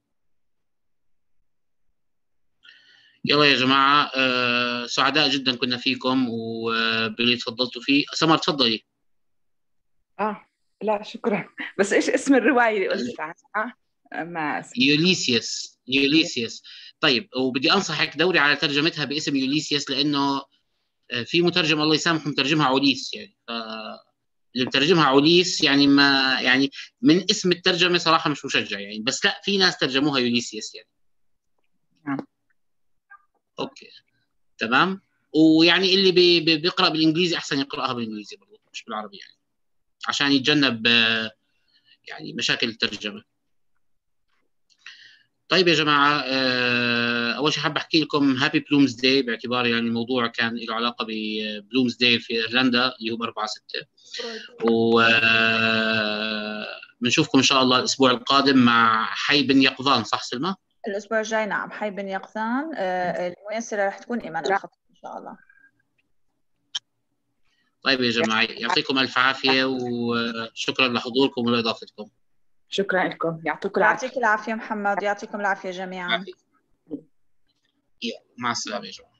يلا يا جماعة، أه سعداء جدا كنا فيكم وباللي تفضلتوا فيه. سمر تفضلي. اه لا شكرا، بس ايش اسم الرواية اللي قلت عنها؟ ما اسم. يوليسيوس. يوليسيوس. طيب، وبدي أنصحك دوري على ترجمتها باسم يوليسيوس، لأنه في مترجم الله يسامحه مترجمها عوليس يعني، ف اللي مترجمها عوليس يعني ما يعني من اسم الترجمة صراحة مش مشجع يعني، بس لا في ناس ترجموها يوليسيوس يعني. آه. اوكي تمام. ويعني اللي بي بي بيقرأ بالإنجليزي أحسن يقرأها بالإنجليزي برضه مش بالعربي يعني، عشان يتجنب يعني مشاكل الترجمة. طيب يا جماعة، أول شيء حاب أحكي لكم هابي بلومز داي، باعتبار يعني الموضوع كان له علاقة ببلومز داي في إيرلندا اللي هو بأربعة ستة. وبنشوفكم إن شاء الله الأسبوع القادم مع حي بن يقظان، صح سلمى؟ الأسبوع الجاي نعم، حي بن يقظان. الميسرة رح تكون إيمان الخطيب إن شاء الله. طيب يا جماعة، يعطيكم ألف عافية وشكرا لحضوركم ولإضافتكم. شكرا لكم، يعطيكم العافية. يعطيك العافية محمد، يعطيكم العافية جميعا. مع السلامة يا جماعة.